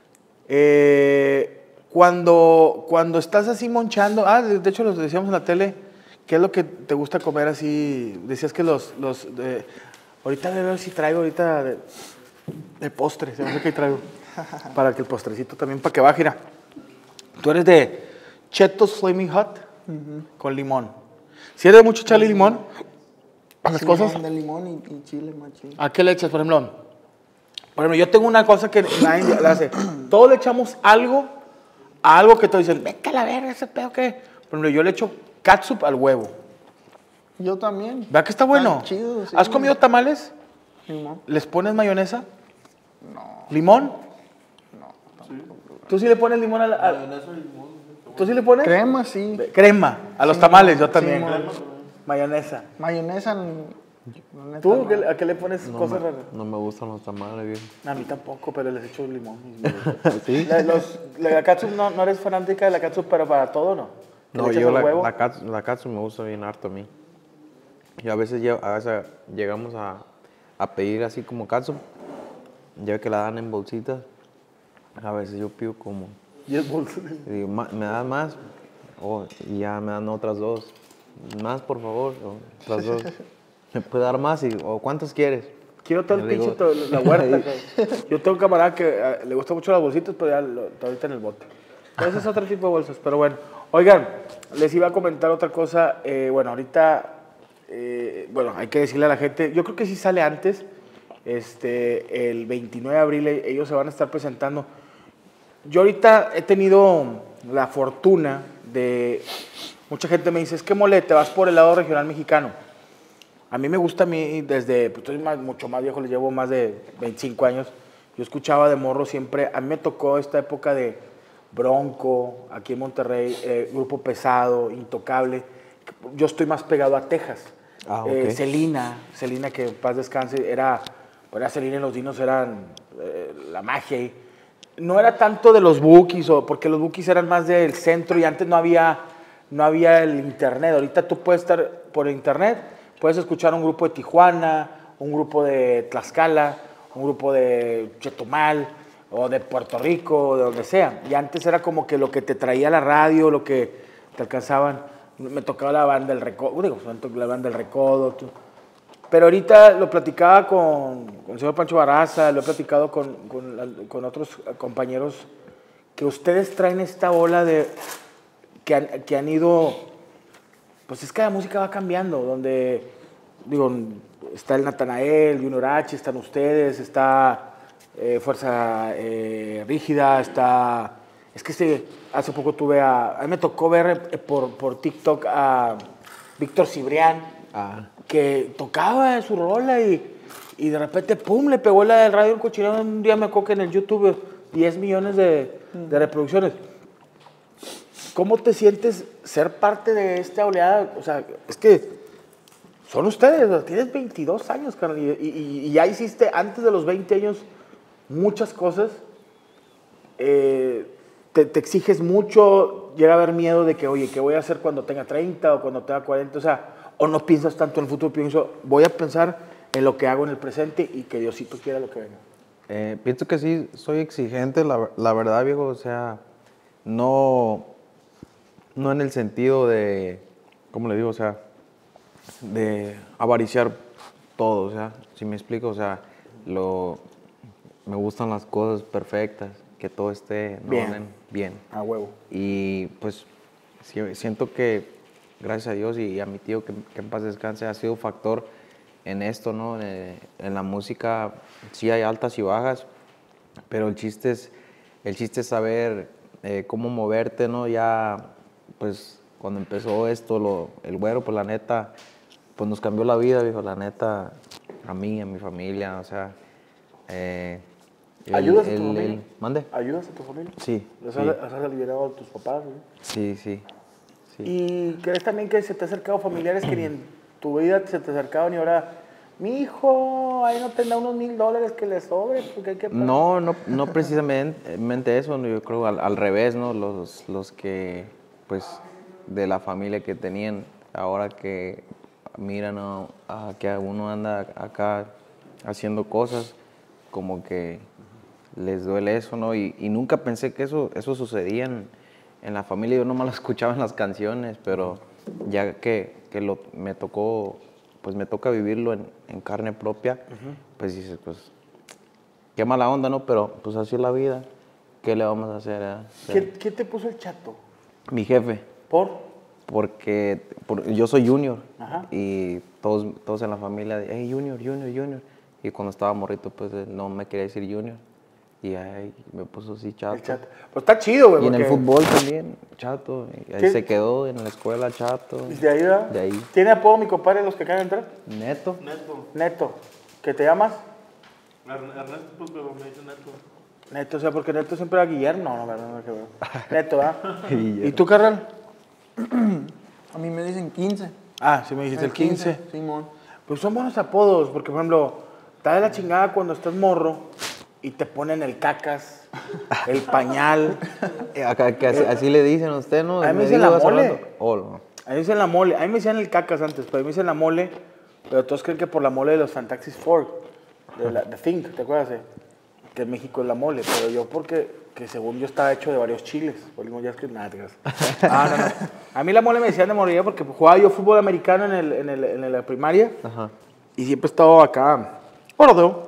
Cuando estás así monchando, de hecho lo decíamos en la tele, ¿qué es lo que te gusta comer así? Decías que ahorita voy a ver si traigo ahorita de postre, se me hace que ahí traigo. Para que el postrecito también, para que baje, mira. Tú eres de Chetos Flaming Hot con limón. ¿Si eres de mucho echarle limón a las cosas? De limón y chile machín. ¿A qué le echas, por ejemplo? Yo tengo una cosa que nadie le hace. Todos le echamos algo a algo que todos dicen, vete a la verga, ese pedo que... Por ejemplo, yo le echo catsup al huevo. Yo también. ¿Verdad que está bueno? Está chido, sí. ¿Has comido tamales? Limón. ¿Les pones mayonesa? No. ¿Limón? No. ¿Tú sí le pones limón ¿Tú sí le pones? Crema, sí. Crema. A los tamales, yo también. Sí, mayonesa. Mayonesa. La neta, ¿Tú no. a qué le pones cosas raras? No me gustan los tamales, viejo. A mí tampoco, pero les echo limón. ¿Sí? La catsup, no eres fanática de la catsup, pero para todo, ¿no? No, ¿Le echas yo al huevo? la catsup me gusta bien harto a mí. Y a veces llegamos a a pedir así como catsup, ya que la dan en bolsitas, a veces yo pido como, 10 bolsas. y digo, ¿me das más? Y ya me dan otras 2. Más, por favor, otras 2. ¿Me puede dar más? O ¿cuántos quieres? Quiero todo el Yo pinche, digo- la huerta. Yo tengo un camarada que le gusta mucho las bolsitas, pero ya está ahorita en el bote. Ese es otro tipo de bolsas, pero bueno. Oigan, les iba a comentar otra cosa. Bueno, ahorita, bueno, hay que decirle a la gente, yo creo que sí sale antes. El 29 de abril ellos se van a estar presentando. Yo ahorita he tenido la fortuna de... Mucha gente me dice, es que mole, te vas por el lado regional mexicano. A mí me gusta, desde, pues estoy mucho más viejo, les llevo más de 25 años. Yo escuchaba de morro siempre, a mí me tocó esta época de Bronco, aquí en Monterrey, Grupo Pesado, Intocable. Yo estoy más pegado a Texas. Ah, ok. Selena, que en paz descanse, era Selena y los Dinos eran la magia. Y no era tanto de los Bukis, porque los Bukis eran más del centro y antes no había el internet. Ahorita tú puedes estar por internet, puedes escuchar un grupo de Tijuana, un grupo de Tlaxcala, un grupo de Chetumal, o de Puerto Rico, o de donde sea. Y antes era como que lo que te traía la radio, lo que te alcanzaban. Me tocaba la banda del Recodo, la banda del Recodo. Pero ahorita lo platicaba con el señor Pancho Barraza, lo he platicado con otros compañeros, que ustedes traen esta ola de que han ido, pues es que la música va cambiando, donde, digo, está el Natanael, Junior H, están ustedes, está Fuerza Rígida, está... Es que hace poco a mí me tocó ver por TikTok a Víctor Cibrián, que tocaba su rola y de repente, pum, le pegó la del radio un cochinero. Un día me acuerdo que en el YouTube 10 millones de reproducciones. ¿Cómo te sientes ser parte de esta oleada? O sea, es que son ustedes, o sea, tienes 22 años, carnal, y ya hiciste antes de los 20 años muchas cosas. Te exiges mucho, llega a haber miedo de que, oye, ¿qué voy a hacer cuando tenga 30 o cuando tenga 40? O sea, o no piensas tanto en el futuro, voy a pensar en lo que hago en el presente y que Diosito quiera lo que venga. Pienso que sí, soy exigente, la verdad, viejo, o sea, no en el sentido de, ¿cómo le digo? O sea, de avariciar todo, o sea, si me explico, o sea, me gustan las cosas perfectas, que todo esté en orden, bien. A huevo. Y pues siento que, gracias a Dios y a mi tío, que en paz descanse, ha sido factor en esto, ¿no? En la música sí hay altas y bajas, pero el chiste es saber cómo moverte, ¿no? Ya, pues, cuando empezó esto, el güero, pues, la neta, pues, nos cambió la vida, viejo, la neta, a mí, a mi familia, o sea... ¿Ayudas a tu familia? ¿Mande? ¿Ayudas a tu familia? Sí. ¿Has aliviado a tus papás? ¿No? Sí. ¿Y crees también que se te ha acercado familiares que ni en tu vida se te acercaban y ahora, mi hijo, ahí no tendrá unos $1,000 que le sobre? Porque hay que pagar"? No precisamente eso, ¿no? Yo creo al revés, ¿no? Los que, pues, de la familia que tenían, ahora que miran a que uno anda acá haciendo cosas, como que les duele eso, ¿no? Y nunca pensé que eso sucedía en la familia. Yo nomás lo escuchaba en las canciones, pero ya que me toca vivirlo en carne propia, pues dices, pues, qué mala onda, ¿no? Pero pues así es la vida. ¿Qué le vamos a hacer? O sea, ¿Quién te puso el chato? mi jefe. Porque yo soy junior. Ajá. Y todos en la familia, hey, junior. Y cuando estaba morrito, pues no me quería decir junior. Y ahí me puso así chato. El chato. Pues está chido, güey. Y en el porque- fútbol también, chato. Y ahí ¿Qué? se quedó, en la escuela, chato. ¿De ahí, verdad? De ahí. ¿Tiene apodo mi compadre los que acaban de entrar? Neto. Neto. Neto. ¿Qué te llamas? Ernesto, pues, pero me dice Neto. Neto, o sea, porque Neto siempre era Guillermo. No, verdad, no, que ver. Neto, ¿verdad? Guillermo. ¿Y tú, carnal? A mí me dicen 15. Ah, sí me dijiste el 15. Simón. Pues son buenos apodos, porque por ejemplo, está de la chingada cuando estás morro y te ponen el cacas, el pañal. Acá, que así le dicen a usted, ¿no? A mí me Me dicen digo la hace mole. rato. Oh, no. A mí me dicen la mole, a mí me decían el cacas antes, pero a mí me dicen la mole, pero todos creen que por la mole de los Fantaxis Ford. de Think, ¿te acuerdas? Que en México es la mole, pero yo porque que según yo estaba hecho de varios chiles. Pues ya es que nada, te creas. No. A mí la mole me decían de morir porque jugaba yo fútbol americano en la primaria. Ajá. Y siempre he estado acá, gordo.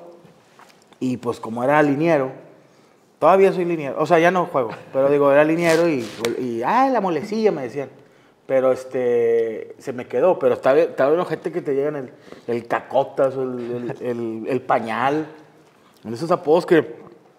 Y pues como era liniero, todavía soy liniero. O sea, ya no juego, pero digo, era liniero y la molecilla me decían. Pero se me quedó. Pero estaba una gente que te llegan el cacotas o el pañal. En esos apodos que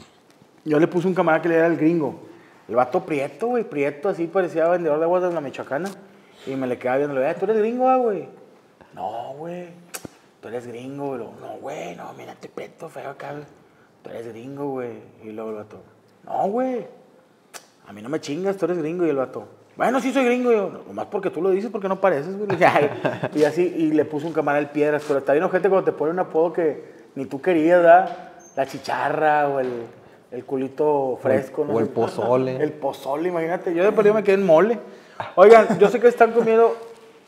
yo le puse un camarada que le era el gringo. El vato prieto, güey, prieto, así parecía vendedor de aguas de la Michoacana. Y me le quedaba viendo, ¿tú eres gringo, güey? No, güey, tú eres gringo, güey. No, güey, no, mírate prieto, feo acá, güey. Tú eres gringo, güey. Y luego el vato, no, güey, a mí no me chingas, tú eres gringo. Y el vato, bueno, sí soy gringo. Y yo, nomás porque tú lo dices, porque no pareces, güey. Y así, y le puse un camarada el Piedras. Pero está bien, gente, cuando te pone un apodo que ni tú querías, ¿verdad? La chicharra o el culito fresco. O el pozole. El pozole, imagínate. Yo de perdido me quedé en mole. Oigan, yo sé que están comiendo.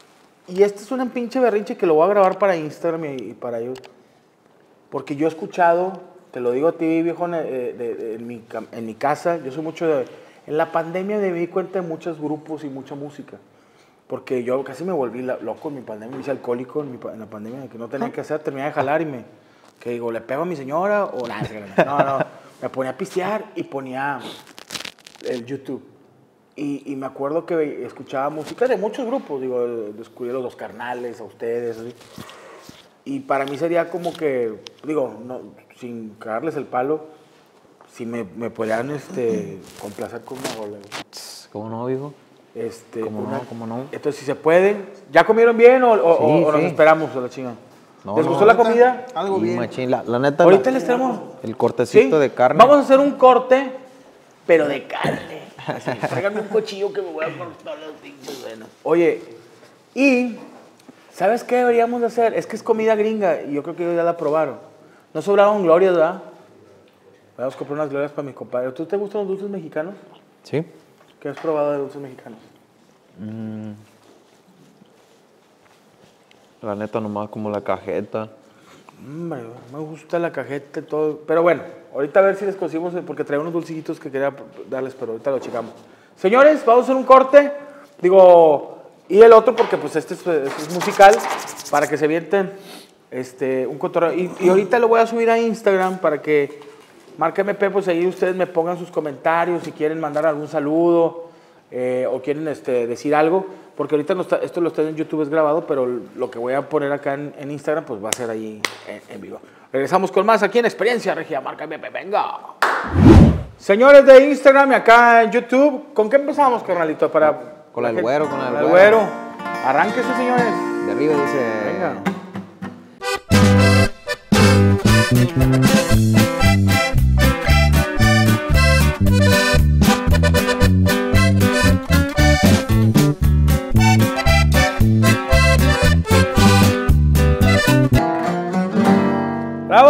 Y este es un pinche berrinche que lo voy a grabar para Instagram y para YouTube. Porque yo he escuchado, te lo digo a ti, viejo, en mi casa. Yo soy mucho de. En la pandemia me di cuenta de muchos grupos y mucha música. Porque yo casi me volví loco en mi pandemia. Me hice alcohólico en la pandemia, que no tenía que hacer. Terminé de jalar y que digo, ¿le pego a mi señora? O nada, no. Me ponía a pistear y ponía el YouTube. Y me acuerdo que escuchaba música de muchos grupos. Digo, descubrí los Dos Carnales, a ustedes. ¿sí? Y para mí sería como que, digo, no, sin cagarles el palo, si me podrían complacer con una rola. ¿Cómo no, viejo? ¿Cómo no? Entonces, si se puede. ¿Ya comieron bien o Sí. nos esperamos a la chingada? No, ¿Les no. gustó la comida? Algo Y bien. machín, la neta, Ahorita les tenemos... el cortecito ¿Sí? de carne. Vamos a hacer un corte, pero de carne. Así, tráigame un cuchillo que me voy a cortar los pinches venas. Oye, y ¿sabes qué deberíamos de hacer? Es que es comida gringa y yo creo que ellos ya la probaron. No sobraron glorias, ¿verdad? Vamos a comprar unas glorias para mis compadres. ¿Tú te gustan los dulces mexicanos? Sí. ¿Qué has probado de dulces mexicanos? La neta, nomás como la cajeta. Hombre, me gusta la cajeta y todo. Pero bueno, ahorita a ver si les conseguimos, porque traía unos dulcitos que quería darles, pero ahorita lo checamos. Señores, vamos a hacer un corte. Digo, y el otro, porque pues este es musical, para que se vienten un cotorreo. Y ahorita lo voy a subir a Instagram para que Marca MP, pues ahí ustedes me pongan sus comentarios, si quieren mandar algún saludo o quieren decir algo. Porque ahorita esto lo está en YouTube, es grabado, pero lo que voy a poner acá en Instagram, pues va a ser ahí en vivo. Regresamos con más aquí en Experiencia Regia, Marca MP, venga. Señores de Instagram y acá en YouTube, ¿con qué empezamos, carnalito? Con el güero, con el güero. Arránquese, señores. De arriba dice... Venga. ¡Bravo!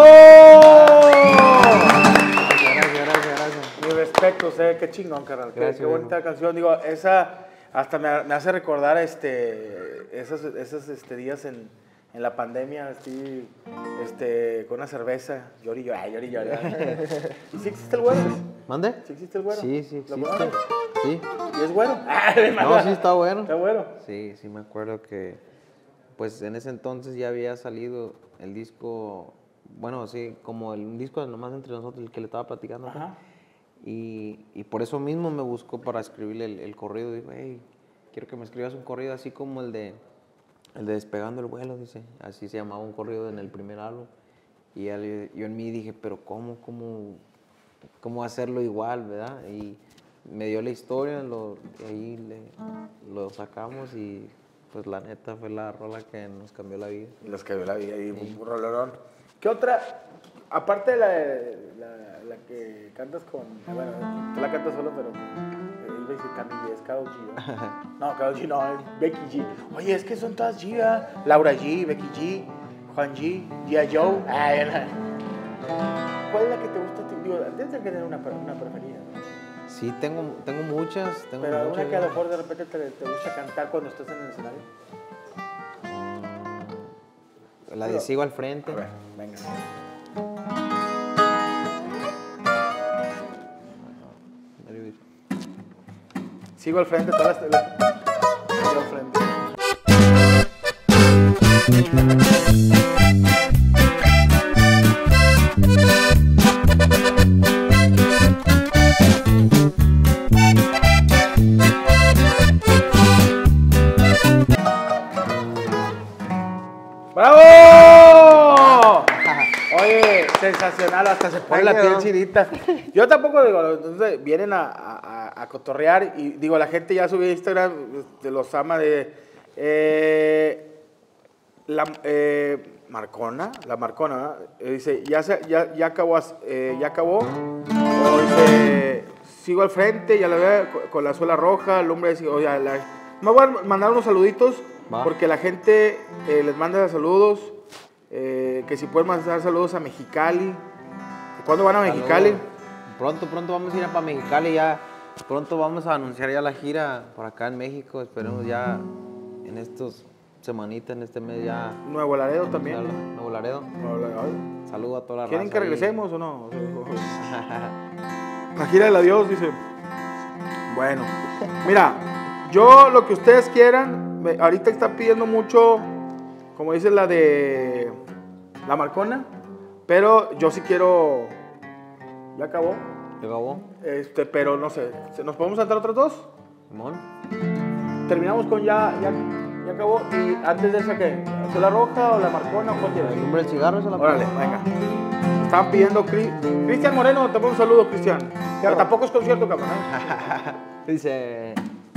Gracias. Mis respetos, qué chingón, carnal. Qué bonita canción. Digo, esa hasta me hace recordar esos días en la pandemia, así, con una cerveza. Llori. ¿Y sí existe el güero? ¿Mande? ¿Sí existe el güero? Sí, sí ¿Lo existe. conoces? Sí. ¿Y es güero? No, sí está bueno. ¿Está bueno? Sí, sí me acuerdo que, pues en ese entonces ya había salido el disco, bueno, sí, como un disco nomás entre nosotros, el que le estaba platicando. Ajá. Y por eso mismo me buscó para escribirle el corrido. Dijo, hey, quiero que me escribas un corrido así como el de Despegando el Vuelo, dice. Así se llamaba un corrido en el primer álbum. Y yo en mí dije, pero ¿cómo hacerlo igual, verdad? Y me dio la historia, ahí lo sacamos y pues la neta fue la rola que nos cambió la vida. Los que vio la vida y un rolorón. ¿Qué otra? Aparte de la que cantas con... Bueno, tú la cantas solo, pero... Iba a decir Camille, es Karol G, ¿verdad? No, Karol G no, es Becky G. Oye, es que son todas G, ¿verdad? Laura G, Becky G, Juan G, G.I. Joe. ¿Cuál es la que te gusta a ti? Digo, tienes que tener una preferida, ¿no? Sí, tengo muchas. Pero alguna que a lo mejor de repente te gusta cantar cuando estás en el escenario. La de Sigo al Frente. A ver, venga. Sigo al frente, todas las... Sigo al frente. ¡Bravo! Oye, sensacional, hasta se pone la piel chinita. Yo tampoco digo, entonces vienen a cotorrear y digo, la gente ya subió a Instagram, los ama de Marcona, la Marcona, ¿verdad? Dice, ya acabó, o dice, sigo al frente, ya la veo con la suela roja, el hombre dice, oye, me voy a mandar unos saluditos, porque la gente les manda saludos, que si pueden mandar saludos a Mexicali. ¿Cuándo van a Mexicali? Pronto vamos a ir para Mexicali ya. Pronto vamos a anunciar ya la gira por acá en México. Esperemos ya en estos semanitas, en este mes ya. Nuevo Laredo también. Nuevo Laredo. Saludo a toda la raza. ¿Quieren que regresemos o no? La gira del adiós, dice. Bueno, mira, yo lo que ustedes quieran, ahorita está pidiendo mucho, como dice la de la Marcona, pero yo sí quiero. ¿Ya acabó? ¿Ya acabó? Pero no sé, ¿nos podemos saltar otros dos? Simón. Terminamos con ya acabó. Y antes de esa, ¿qué? ¿La roja o la Marcona o cuál quieres? ¿El nombre del cigarro? ¿Eso la Órale, venga. Estaban pidiendo Cristian Moreno, te pongo un saludo, Cristian. Pero tampoco es concierto, cabrón. Dice.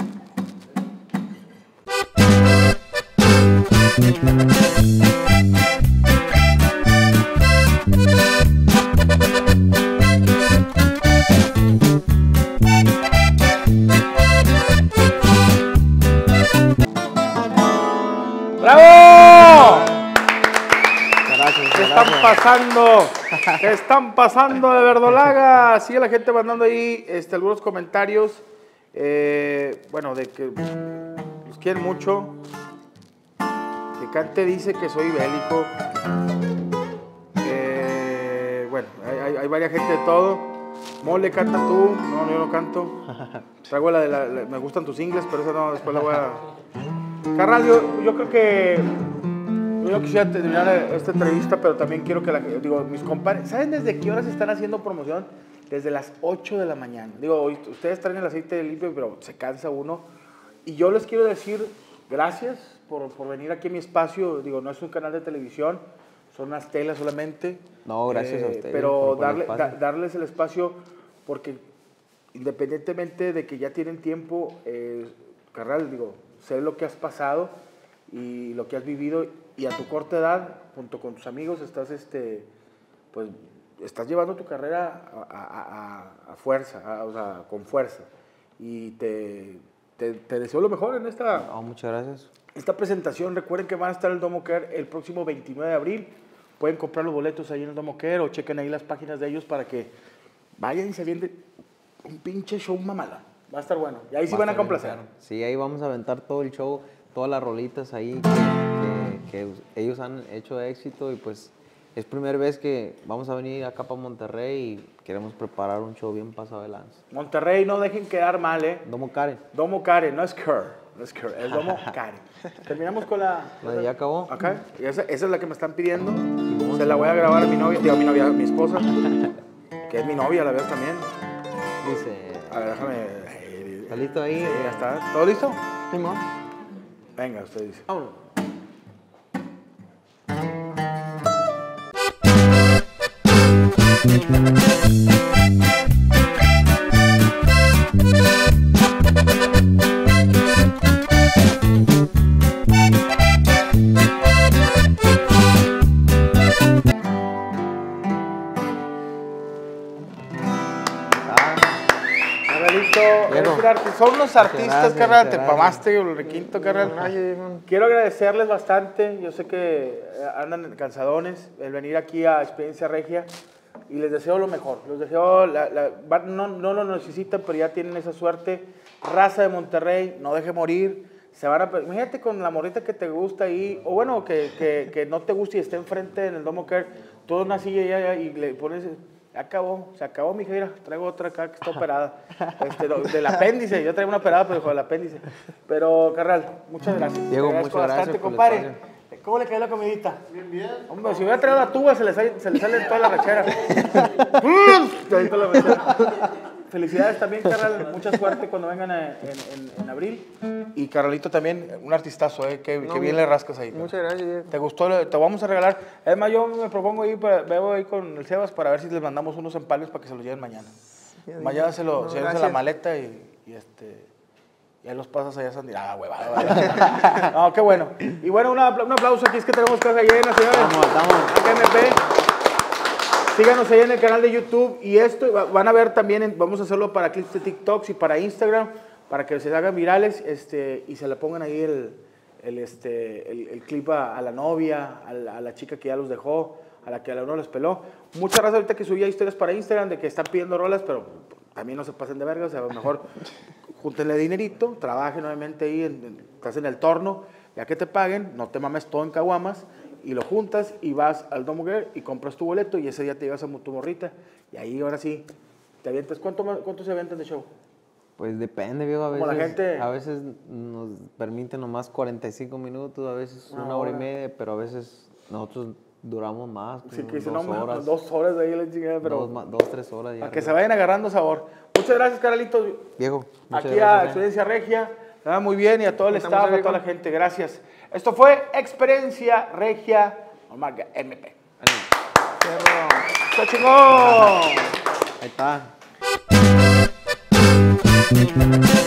¡Bravo! Gracias. ¿Qué están pasando? ¿Qué están pasando de verdolaga? Sigue la gente mandando ahí algunos comentarios. Bueno, de que los quieren mucho. Que Cante dice que soy bélico. Bueno, hay varias gente de todo. Mole, canta tú. No, yo no canto. Traigo me gustan tus ingles, pero esa no, después la voy a... Carnal, yo creo que yo quisiera terminar esta entrevista, pero también quiero que mis compadres, ¿saben desde qué horas están haciendo promoción? Desde las 8 de la mañana. Digo, ustedes traen el aceite limpio, pero se cansa uno. Y yo les quiero decir gracias por venir aquí a mi espacio. Digo, no es un canal de televisión, son unas telas solamente. No, gracias a ustedes. Pero darles el espacio, porque independientemente de que ya tienen tiempo, carnal, digo, sé lo que has pasado y lo que has vivido, y a tu corta edad, junto con tus amigos, estás pues estás llevando tu carrera a fuerza, o sea, con fuerza. Y te deseo lo mejor en esta... Oh, muchas gracias. Esta presentación. Recuerden que van a estar en el Domo Care el próximo 29 de abril. Pueden comprar los boletos ahí en el Domo Care o chequen ahí las páginas de ellos para que vayan y se avienten un pinche show mamala. Va a estar bueno. Y ahí sí van a complacer. Sí, ahí vamos a aventar todo el show, todas las rolitas ahí que ellos han hecho de éxito, y pues es primera vez que vamos a venir acá para Monterrey y queremos preparar un show bien pasado de lanza. Monterrey, no dejen quedar mal, ¿eh? Domo Care. Domo Care, no es Care, es Domo Care. Terminamos con la... ¿Ya acabó? Acá, y esa es la que me están pidiendo. Se la voy a grabar a mi novia, a mi esposa, que es mi novia, la ves también. Dice... A ver, déjame... ¿Está listo ahí? Ya está. ¿Todo listo? Simón. Venga, usted dice. Vámonos. Son unos artistas, carnal, te gracias. pamaste, el requinto, carnal. Quiero agradecerles bastante, yo sé que andan cansadones, el venir aquí a Experiencia Regia, y les deseo lo mejor. Les deseo, no lo necesitan, pero ya tienen esa suerte. Raza de Monterrey, no deje morir, se van a... Imagínate con la morrita que te gusta ahí, o bueno, que no te gusta y esté enfrente en el Domo Care, tú en una silla y le pones... se acabó, mija, mira, traigo otra acá que está operada. Del apéndice, yo traigo una operada, pero del apéndice. Pero, carnal, muchas gracias. Diego, Te agradezco muchas gracias bastante, por el compadre. espacio. ¿Cómo le quedó la comidita? Bien, bien. Hombre, si hubiera traído la tuba, se le sale toda la rachera. Ahí toda la rachera. Felicidades también, carnal. Mucha suerte cuando vengan en abril. Y Carnalito también, un artistazo, que bien le rascas ahí. Muchas gracias, Diego. ¿Te gustó? Te vamos a regalar. Es más, yo me propongo veo ahí con el Sebas para ver si les mandamos unos empales para que se los lleven mañana. Mañana se lleven la maleta y ahí los pasas allá a San Diego. Huevada. No, qué bueno. Y bueno, un aplauso aquí, es que tenemos caja llena, señores. Estamos. KMP. Síganos ahí en el canal de YouTube y esto van a ver también, vamos a hacerlo para clips de TikToks y para Instagram, para que se hagan virales y se le pongan ahí el clip a la novia, a la chica que ya los dejó, a la que a la uno les peló. Muchas gracias ahorita que subía historias para Instagram de que están pidiendo rolas, pero también no se pasen de verga, o sea, a lo mejor júntenle dinerito, trabajen nuevamente ahí, estás en el torno, ya que te paguen, no te mames todo en caguamas, y lo juntas y vas al Domo Care y compras tu boleto y ese día te llevas a tu morrita y ahí ahora sí te avientas. ¿Cuánto se avientan de show? Pues depende, viejo, Como la gente- a veces nos permiten nomás 45 minutos, a veces una hora y media, pero a veces nosotros duramos más, Sí, como que dicen, 2 no, horas, 2 horas de ahí la chingada, pero 3 horas ya. para que se vayan agarrando sabor. Muchas gracias, Carlitos. Viejo, muchas Aquí gracias, a Experiencia Regia, muy bien, y a todo el Estamos staff, a ahí, toda la ¿no? gente, gracias. Esto fue Experiencia Regia, Omega MP. ¡Está chingón! Ahí está.